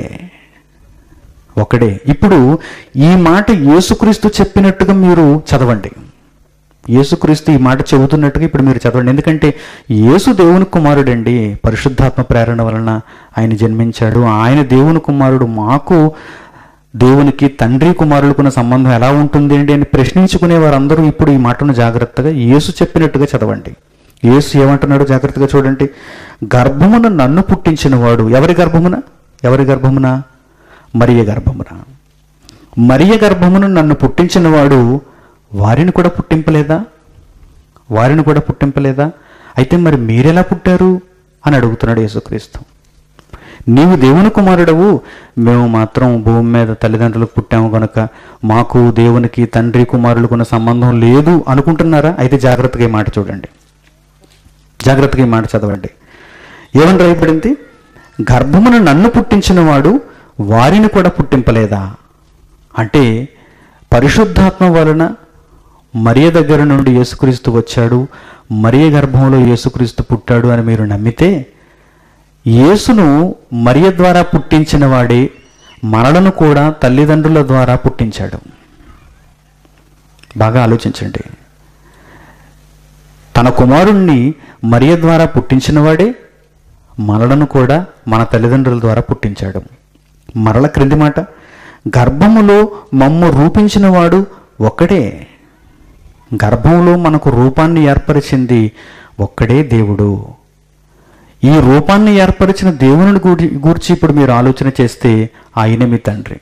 ఒకడే. ఇప్పుడు ఈ మాట యేసుక్రీస్తు చెప్పినట్టుగా మీరు చదవండి. యేసుక్రీస్తు ఈ మాట చెబుతున్నట్టుగా ఇప్పుడు మీరు చదవండి. ఎందుకంటే యేసు దేవుని కుమారుడండి, పరిశుద్ధాత్మ ప్రేరణ వలన ఆయన జన్మించాడు. ఆయన దేవుని కుమారుడు. మాకు దేవునికి తండ్రి కుమారులకున్న సంబంధం ఎలా ఉంటుంది అండి అని ప్రశ్నించుకునే వారందరూ ఇప్పుడు ఈ మాటను జాగ్రత్తగా యేసు చెప్పినట్టుగా చదవండి. యేసు ఏమంటున్నాడు జాగ్రత్తగా చూడండి. గర్భమున నన్ను పుట్టించిన వాడు. ఎవరి గర్భమున? ఎవరి గర్భమున? మరియ గర్భమున. మరియ గర్భమును నన్ను పుట్టించిన వాడు వారిని కూడా పుట్టింపలేదా వారిని కూడా పుట్టింపలేదా అయితే మరి మీరెలా పుట్టారు అని అడుగుతున్నాడు యేసుక్రీస్తు. నీవు దేవుని కుమారుడవు, మేము మాత్రం భూమి మీద తల్లిదండ్రులకు పుట్టాము కనుక మాకు దేవునికి తండ్రి కుమారులకున్న సంబంధం లేదు అనుకుంటున్నారా? అయితే జాగ్రత్తగా ఈ మాట చూడండి, జాగ్రత్తగా ఈ మాట చదవండి. ఏమని రాయబడింది? గర్భమును నన్ను పుట్టించిన వాడు వారిని కూడా పుట్టింపలేదా? అంటే పరిశుద్ధాత్మ వలన మరియ దగ్గర నుండి యేసుక్రీస్తు వచ్చాడు, మరియ గర్భంలో యేసుక్రీస్తు పుట్టాడు అని మీరు నమ్మితే, యేసును మరియ ద్వారా పుట్టించిన వాడే మనలను కూడా తల్లిదండ్రుల ద్వారా పుట్టించాడు. బాగా ఆలోచించండి. తన కుమారుణ్ణి మరియ ద్వారా పుట్టించిన వాడే మనలను కూడా మన తల్లిదండ్రుల ద్వారా పుట్టించాడు. మరల క్రింది మాట, గర్భములో మమ్ము రూపించిన వాడు ఒక్కడే. గర్భంలో మనకు రూపాన్ని ఏర్పరిచింది ఒక్కడే దేవుడు. ఈ రూపాన్ని ఏర్పరిచిన దేవుని గురి గురించి ఇప్పుడు మీరు ఆలోచన చేస్తే ఆయనే మీ తండ్రి,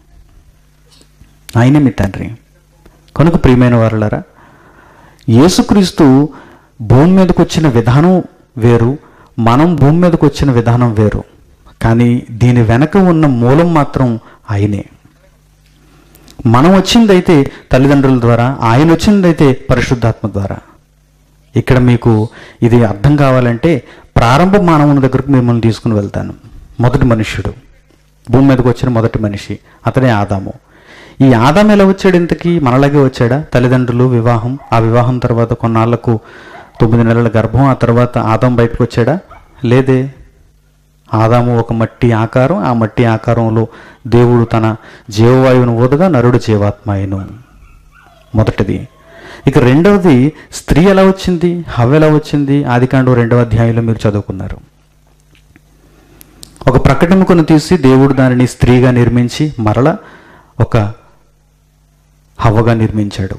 ఆయనే మీ తండ్రి. కనుక ప్రియమైన వారలారా, యేసుక్రీస్తు భూమి మీదకి వచ్చిన విధానం వేరు, మనం భూమి మీదకి వచ్చిన విధానం వేరు. కానీ దీని వెనక ఉన్న మూలం మాత్రం ఆయనే. మనం వచ్చిందైతే తల్లిదండ్రుల ద్వారా, ఆయన వచ్చిందైతే పరిశుద్ధాత్మ ద్వారా. ఇక్కడ మీకు ఇది అర్థం కావాలంటే ప్రారంభ మానవుని దగ్గరకు మిమ్మల్ని తీసుకుని వెళ్తాను. మొదటి మనుష్యుడు, భూమి మీదకి వచ్చిన మొదటి మనిషి, అతనే ఆదాము. ఈ ఆదాము ఎలా వచ్చాడు? ఇంతకీ మనలాగే వచ్చాడా? తల్లిదండ్రులు, వివాహం, ఆ వివాహం తర్వాత కొన్నాళ్లకు తొమ్మిది నెలల గర్భం, ఆ తర్వాత ఆదాము బయటకు వచ్చాడా? లేదే. ఆదాము ఒక మట్టి ఆకారం, ఆ మట్టి ఆకారంలో దేవుడు తన జీవవాయువును ఊదగా నరుడు జీవాత్మాయను. మొదటిది. ఇక రెండవది, స్త్రీ ఎలా వచ్చింది, హవ్వ ఎలా వచ్చింది? ఆదికాండం రెండవ అధ్యాయంలో మీరు చదువుకున్నారు. ఒక ప్రకటమును తీసి దేవుడు దానిని స్త్రీగా నిర్మించి మరల ఒక హవ్వగా నిర్మించాడు,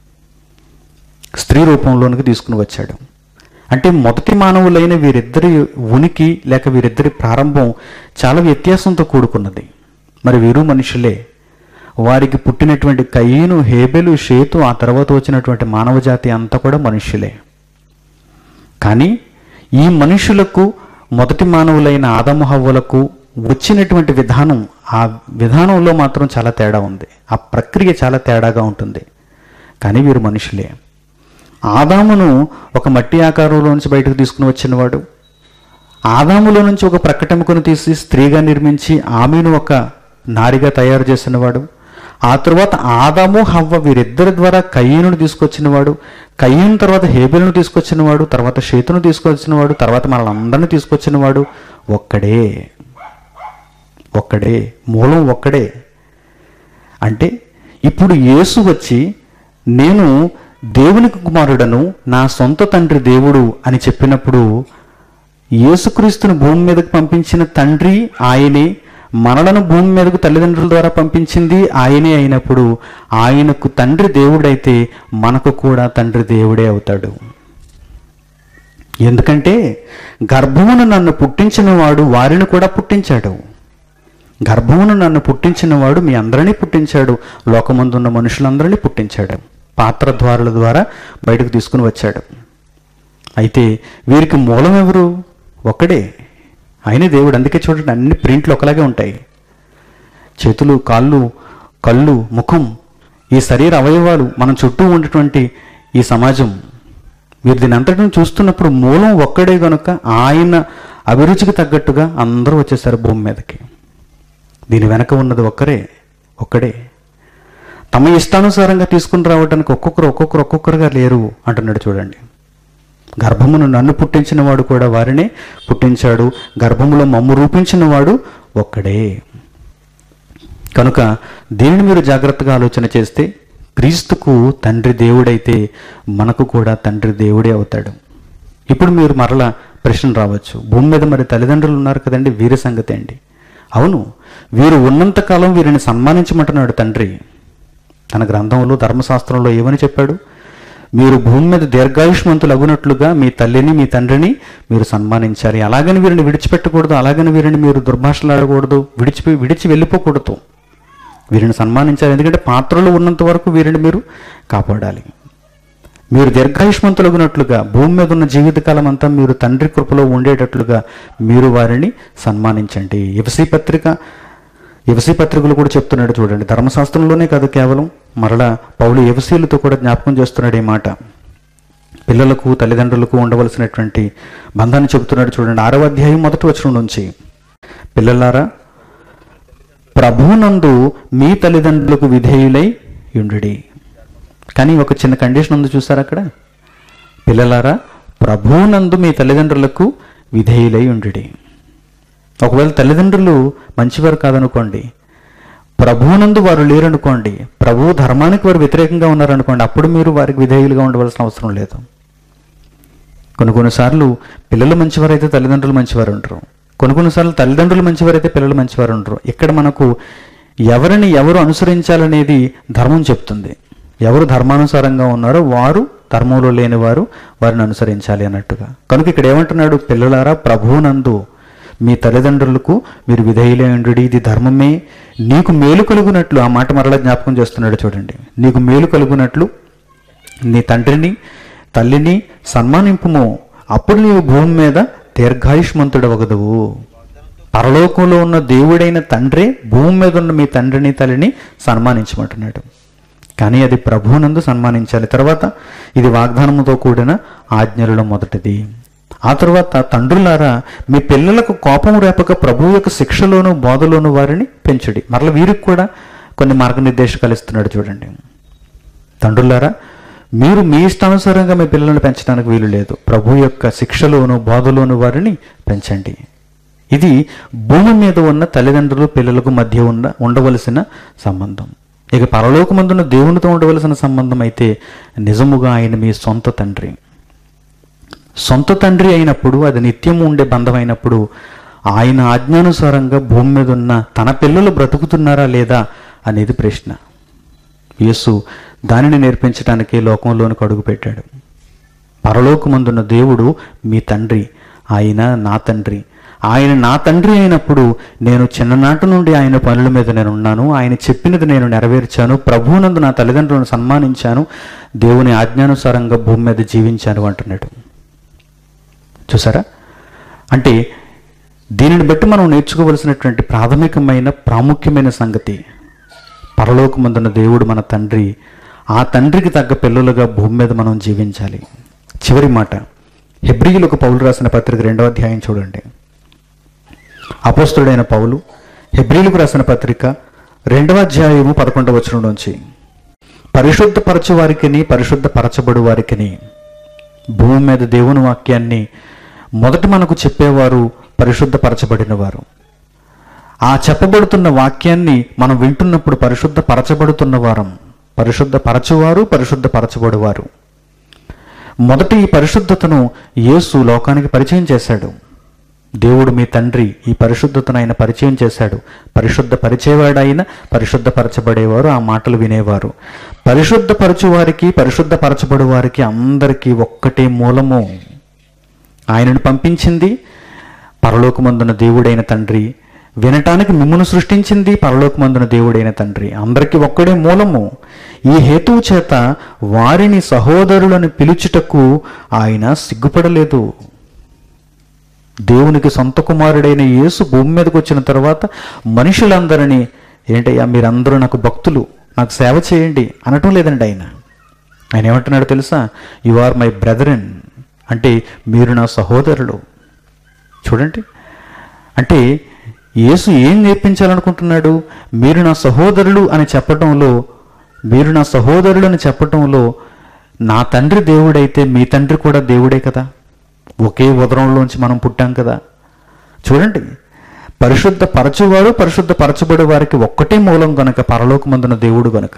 స్త్రీ రూపంలోనికి తీసుకుని వచ్చాడు. అంటే మొదటి మానవులైన వీరిద్దరి ఉనికి లేక వీరిద్దరి ప్రారంభం చాలా వ్యత్యాసంతో కూడుకున్నది. మరి వీరు మనుషులే. వారికి పుట్టినటువంటి కయీను, హేబెలు, షేతు, ఆ తర్వాత వచ్చినటువంటి మానవ జాతి అంతా కూడా మనుష్యులే. కానీ ఈ మనుషులకు, మొదటి మానవులైన ఆదాము హవ్వలకు వచ్చినటువంటి విధానం, ఆ విధానంలో మాత్రం చాలా తేడా ఉంది. ఆ ప్రక్రియ చాలా తేడాగా ఉంటుంది. కానీ వీరు మనుషులే. ఆదామును ఒక మట్టి ఆకారంలో నుంచి బయటకు తీసుకుని వచ్చినవాడు, ఆదాములో నుంచి ఒక ప్రకటమును తీసి స్త్రీగా నిర్మించి ఆమెను ఒక నారిగా తయారు చేసినవాడు, ఆ తర్వాత ఆదాము హవ్వ వీరిద్దరి ద్వారా కయీనును తీసుకొచ్చినవాడు, కయీను తర్వాత హేబెలును తీసుకొచ్చినవాడు, తర్వాత షేతును తీసుకొచ్చినవాడు, తర్వాత మనల్ని తీసుకొచ్చినవాడు ఒక్కడే. ఒక్కడే, మూలం ఒక్కడే. అంటే ఇప్పుడు యేసు వచ్చి నేను దేవునికి కుమారుడను, నా సొంత తండ్రి దేవుడు అని చెప్పినప్పుడు, యేసుక్రీస్తును భూమి మీదకు పంపించిన తండ్రి ఆయనే, మనలను భూమి మీదకు తల్లిదండ్రుల ద్వారా పంపించింది ఆయనే అయినప్పుడు, ఆయనకు తండ్రి దేవుడైతే మనకు కూడా తండ్రి దేవుడే అవుతాడు. ఎందుకంటే గర్భమును నన్ను పుట్టించిన వాడు వారిని కూడా పుట్టించాడు. గర్భమును నన్ను పుట్టించిన వాడు మీ అందరినీ పుట్టించాడు, లోకమందున్న మనుషులందరినీ పుట్టించాడు, పాత్ర ద్వారాల ద్వారా బయటకు తీసుకుని వచ్చాడు. అయితే వీరికి మూలం ఎవరు? ఒక్కడే, ఆయనే దేవుడు. అందుకే చూడండి, అన్ని ప్రింట్లు ఒకలాగే ఉంటాయి. చేతులు, కాళ్ళు, కళ్ళు, ముఖం, ఈ శరీర అవయవాలు, మనం చుట్టూ ఉన్నటువంటి ఈ సమాజం, మీరు దీని అంతటిని చూస్తున్నప్పుడు మూలం ఒక్కడే కనుక ఆయన అభిరుచికి తగ్గట్టుగా అందరూ వచ్చేసారు భూమి మీదకి. దీని వెనక ఉన్నది ఒక్కరే, ఒక్కడే. తమ ఇష్టానుసారంగా తీసుకుని రావడానికి ఒక్కొక్కరు ఒక్కొక్కరు ఒక్కొక్కరుగా లేరు అంటున్నాడు. చూడండి, గర్భమును నన్ను పుట్టించిన వాడు కూడా వారినే పుట్టించాడు, గర్భములో మమ్ము రూపించిన వాడు ఒక్కడే. కనుక దీనిని మీరు జాగ్రత్తగా ఆలోచన చేస్తే, క్రీస్తుకు తండ్రి దేవుడైతే మనకు కూడా తండ్రి దేవుడే అవుతాడు. ఇప్పుడు మీరు మరలా ప్రశ్న రావచ్చు, భూమి మీద మరి తల్లిదండ్రులు ఉన్నారు కదండి, వీరి సంగతి అండి. అవును, వీరు ఉన్నంతకాలం వీరిని సన్మానించమంటున్నాడు తండ్రి. తన గ్రంథంలో, ధర్మశాస్త్రంలో ఏమని చెప్పాడు? మీరు భూమి మీద దీర్ఘాయుష్మంతులు అగునట్లుగా మీ తల్లిని, మీ తండ్రిని మీరు సన్మానించాలి. అలాగని వీరిని విడిచిపెట్టకూడదు, అలాగని వీరిని మీరు దుర్భాషలాడకూడదు, విడిచిపోయి విడిచి వెళ్ళిపోకూడదు. వీరిని సన్మానించాలి. ఎందుకంటే పాత్రలు ఉన్నంత వరకు వీరిని మీరు కాపాడాలి. మీరు దీర్ఘాయుష్మంతులగునట్లుగా భూమి మీద ఉన్న జీవితకాలం అంతా మీరు తండ్రి కృపలో ఉండేటట్లుగా మీరు వారిని సన్మానించండి. ఎఫెసీ పత్రిక ఎఫెసీ పత్రికలు కూడా చెప్తున్నాడు చూడండి. ధర్మశాస్త్రంలోనే కాదు, కేవలం మరలా పౌలు ఎఫెసీలతో కూడా జ్ఞాపకం చేస్తున్నాడు ఈ మాట. పిల్లలకు తల్లిదండ్రులకు ఉండవలసినటువంటి బంధాన్ని చెబుతున్నాడు చూడండి. ఆరవ అధ్యాయం మొదటి వచనం నుంచి, పిల్లలారా ప్రభువునందు మీ తల్లిదండ్రులకు విధేయులై యుండుడి. కానీ ఒక చిన్న కండిషన్ ఉంది చూసారు అక్కడ, పిల్లలారా ప్రభువునందు మీ తల్లిదండ్రులకు విధేయులై ఉండుడి. ఒకవేళ తల్లిదండ్రులు మంచివారు కాదనుకోండి, ప్రభువునందు వారు లేరనుకోండి, ప్రభువు ధర్మానికి వారు వ్యతిరేకంగా ఉన్నారనుకోండి, అప్పుడు మీరు వారికి విధేయులుగా ఉండవలసిన అవసరం లేదు. కొన్ని కొన్నిసార్లు పిల్లలు మంచివారైతే తల్లిదండ్రులు మంచివారు ఉంటారు, కొన్ని కొన్నిసార్లు తల్లిదండ్రులు మంచివారైతే పిల్లలు మంచివారు ఉంటారు. ఇక్కడ మనకు ఎవరిని ఎవరు అనుసరించాలనేది ధర్మం చెప్తుంది. ఎవరు ధర్మానుసారంగా ఉన్నారో వారు, ధర్మంలో లేని వారు వారిని అనుసరించాలి అన్నట్టుగా. కనుక ఇక్కడ ఏమంటున్నాడు, పిల్లలారా ప్రభువునందు మీ తల్లిదండ్రులకు మీరు విధేయులై ఉండుడి, ఇది ధర్మమే, నీకు మేలు కలుగునట్లు. ఆ మాట మరలా జ్ఞాపకం చేస్తున్నాడు చూడండి. నీకు మేలు కలుగునట్లు నీ తండ్రిని తల్లిని సన్మానింపుము, అప్పుడు నీవు భూమి మీద దీర్ఘాయుష్మంతుడవగదువు. పరలోకంలో ఉన్న దేవుడైన తండ్రే భూమి మీద ఉన్న మీ తండ్రిని తల్లిని సన్మానించమంటున్నాడు. కానీ అది ప్రభువునందు సన్మానించాలి. తర్వాత ఇది వాగ్దానముతో కూడిన ఆజ్ఞలలో మొదటిది. ఆ తర్వాత తండ్రులారా మీ పిల్లలకు కోపం రేపక ప్రభువు యొక్క శిక్షలోను బోధలోను వారిని పెంచుడి. మరలా వీరికి కూడా కొన్ని మార్గనిర్దేశకాలు ఇస్తున్నాడు చూడండి. తండ్రులారా మీరు మీ ఇష్టానుసారంగా మీ పిల్లలను పెంచడానికి వీలు లేదు, ప్రభు యొక్క శిక్షలోను బోధలోను వారిని పెంచండి. ఇది భూమి మీద ఉన్న తల్లిదండ్రులు పిల్లలకు మధ్య ఉన్న ఉండవలసిన సంబంధం. ఇక పరలోకమందున్న దేవునితో ఉండవలసిన సంబంధం అయితే నిజముగా ఆయన మీ సొంత తండ్రి. సొంత తండ్రి అయినప్పుడు, అది నిత్యము ఉండే బంధం అయినప్పుడు, ఆయన ఆజ్ఞానుసారంగా భూమి మీద ఉన్న తన పిల్లలు బ్రతుకుతున్నారా లేదా అనేది ప్రశ్న. యేసు దానిని నేర్పించడానికి లోకంలోనికి అడుగు పెట్టాడు. పరలోకమందున్న దేవుడు మీ తండ్రి, ఆయన నా తండ్రి. ఆయన నా తండ్రి అయినప్పుడు నేను చిన్ననాటి నుండి ఆయన పనుల మీద నేను ఉన్నాను, ఆయన చెప్పినది నేను నెరవేర్చాను, ప్రభువునందు నా తల్లిదండ్రులను సన్మానించాను, దేవుని ఆజ్ఞానుసారంగా భూమి మీద జీవించాను అంటున్నాడు. చూసారా? అంటే దీనిని బట్టి మనం నేర్చుకోవలసినటువంటి ప్రాథమికమైన ప్రాముఖ్యమైన సంగతి, పరలోకమందున్న దేవుడు మన తండ్రి, ఆ తండ్రికి తగ్గ పిల్లలుగా భూమి మీద మనం జీవించాలి. చివరి మాట హెబ్రీయులకు పౌలు రాసిన పత్రిక రెండవ అధ్యాయం చూడండి. అపోస్తలుడైన పౌలు హెబ్రీయులకు రాసిన పత్రిక రెండవ అధ్యాయము పదకొండవ వచనం నుంచి, పరిశుద్ధపరచు వారికిని పరిశుద్ధపరచబడు వారికిని, భూమి మీద దేవుని వాక్యాన్ని మొదట మనకు చెప్పేవారు పరిశుద్ధపరచబడిన వారు. ఆ చెప్పబడుతున్న వాక్యాన్ని మనం వింటున్నప్పుడు పరిశుద్ధపరచబడుతున్న వారం, పరిశుద్ధపరచువారు పరిశుద్ధపరచబడువారు. మొదటి ఈ పరిశుద్ధతను యేసు లోకానికి పరిచయం చేశాడు. దేవుడు మీ తండ్రి ఈ పరిశుద్ధతను ఆయన పరిచయం చేశాడు. పరిశుద్ధ పరిచేవాడు ఆయన, పరిశుద్ధపరచబడేవారు ఆ మాటలు వినేవారు. పరిశుద్ధపరచువారికి పరిశుద్ధపరచబడు వారికి అందరికీ ఒక్కటే మూలము. ఆయనను పంపించింది పరలోకమందున దేవుడైన తండ్రి, వినటానికి మిమ్మును సృష్టించింది పరలోకమందున దేవుడైన తండ్రి. అందరికీ ఒక్కడే మూలము. ఈ హేతువు చేత వారిని సహోదరులను పిలుచుటకు ఆయన సిగ్గుపడలేదు. దేవునికి సొంత కుమారుడైన యేసు భూమి మీదకి వచ్చిన తర్వాత మనుషులందరినీ, ఏంటయ్యా మీరందరూ నాకు భక్తులు, నాకు సేవ చేయండి అనటం లేదండి. ఆయన ఆయన ఏమంటున్నాడు తెలుసా? యు ఆర్ మై బ్రదరన్, అంటే మీరు నా సహోదరులు. చూడండి, అంటే యేసు ఏం నేర్పించాలనుకుంటున్నాడు? మీరు నా సహోదరులు అని చెప్పటంలో, మీరు నా సహోదరులు అని చెప్పటంలో నా తండ్రి దేవుడైతే మీ తండ్రి కూడా దేవుడే కదా, ఒకే ఉదరంలోంచి మనం పుట్టాం కదా. చూడండి, పరిశుద్ధ పరచువారు పరిశుద్ధ పరచబడే వారికి ఒక్కటే మూలం గనక, పరలోకమందున దేవుడు గనక,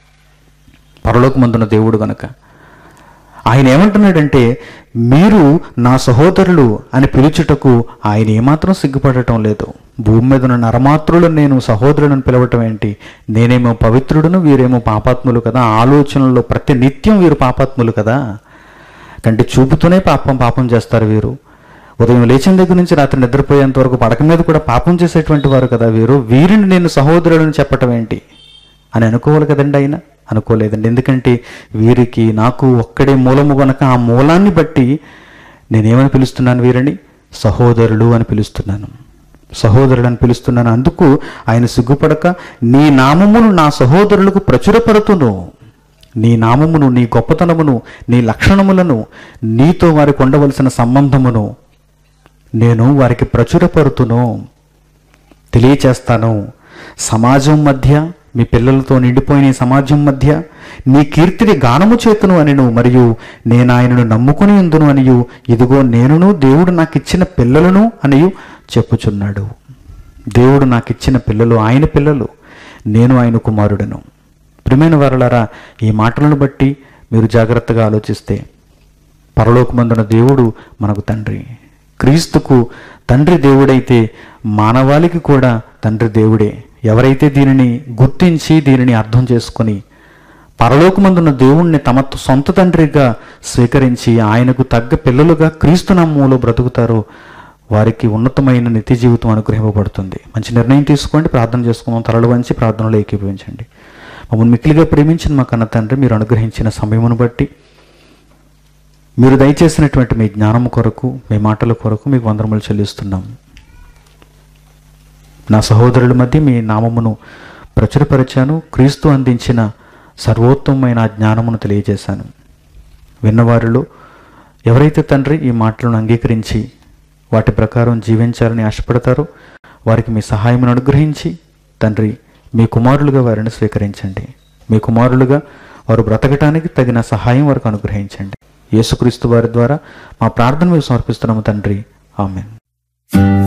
పరలోకమందున దేవుడు గనక ఆయన ఏమంటున్నాడంటే మీరు నా సహోదరులు అని పిలుచుటకు ఆయన ఏమాత్రం సిగ్గుపడటం లేదు. భూమి మీద ఉన్న నరమాత్రులను నేను సహోదరులను పిలవటం ఏంటి? నేనేమో పవిత్రుడును, వీరేమో పాపాత్ములు కదా. ఆలోచనలో ప్రతి నిత్యం వీరు పాపాత్ములు కదా. కంటే చూపుతూనే పాపం పాపం చేస్తారు వీరు. ఉదయం లేచిన దగ్గర నుంచి రాత్రి నిద్రపోయేంత వరకు పడక మీద కూడా పాపం చేసేటువంటి వారు కదా వీరు. వీరిని నేను సహోదరులను చెప్పటం ఏంటి? అని అనుకోవాలి కదండి ఆయన. అనుకోలేదండి. ఎందుకంటే వీరికి నాకు ఒక్కడే మూలము కనుక ఆ మూలాన్ని బట్టి నేనేమని పిలుస్తున్నాను? వీరిని సహోదరులు అని పిలుస్తున్నాను. సహోదరుడు అని పిలుస్తున్నాను. అందుకు ఆయన సిగ్గుపడక నీ నామమును నా సహోదరులకు ప్రచురపడుతును, నీ నామమును, నీ గొప్పతనమును, నీ లక్షణములను, నీతో వారికి ఉండవలసిన సంబంధమును నేను వారికి ప్రచురపడుతును, తెలియచేస్తాను. సమాజం మధ్య, మీ పిల్లలతో నిండిపోయిన ఈ సమాజం మధ్య నీ కీర్తిని గానము చేతును అనిను, మరియు నేను ఆయనను నమ్ముకుని ఉందును అనియు, ఇదిగో నేనును దేవుడు నాకు ఇచ్చిన పిల్లలను అనియు చెప్పుచున్నాడు. దేవుడు నాకు ఇచ్చిన పిల్లలు ఆయన పిల్లలు, నేను ఆయన కుమారుడను. ప్రియమైన వారలారా, ఈ మాటలను బట్టి మీరు జాగ్రత్తగా ఆలోచిస్తే పరలోకమందున దేవుడు మనకు తండ్రి. క్రీస్తుకు తండ్రి దేవుడైతే మానవాళికి కూడా తండ్రి దేవుడే. ఎవరైతే దీనిని గుర్తించి దీనిని అర్థం చేసుకొని పరలోకమందున్న దేవుణ్ణి తమ సొంత తండ్రిగా స్వీకరించి ఆయనకు తగ్గ పిల్లలుగా క్రీస్తు నామములో బ్రతుకుతారో వారికి ఉన్నతమైన నిత్య జీవితం అనుగ్రహింపబడుతుంది. మంచి నిర్ణయం తీసుకోండి. ప్రార్థన చేసుకుందాం. తలలు వంచి ప్రార్థనలో ఏకీభవించండి. మమ్మల్ని మిక్కిలిగా ప్రేమించిన మా కన్న తండ్రి, మీరు అనుగ్రహించిన సమయమును బట్టి, మీరు దయచేసినటువంటి మీ జ్ఞానము కొరకు, మీ మాటల కొరకు మీకు వందనములు చెల్లిస్తున్నాం. నా సహోదరుల మధ్య మీ నామమును ప్రచురపరిచాను. క్రీస్తు అందించిన సర్వోత్తమమైన జ్ఞానమును తెలియజేశాను. విన్నవారిలో ఎవరైతే తండ్రి ఈ మాటలను అంగీకరించి వాటి ప్రకారం జీవించాలని ఆశపడతారో వారికి మీ సహాయమును అనుగ్రహించి తండ్రి మీ కుమారులుగా వారిని స్వీకరించండి. మీ కుమారులుగా వారు బ్రతకటానికి తగిన సహాయం వారికి అనుగ్రహించండి. యేసుక్రీస్తు వారి ద్వారా మా ప్రార్థన మీరు సమర్పిస్తున్నాము తండ్రి. ఆమేన్.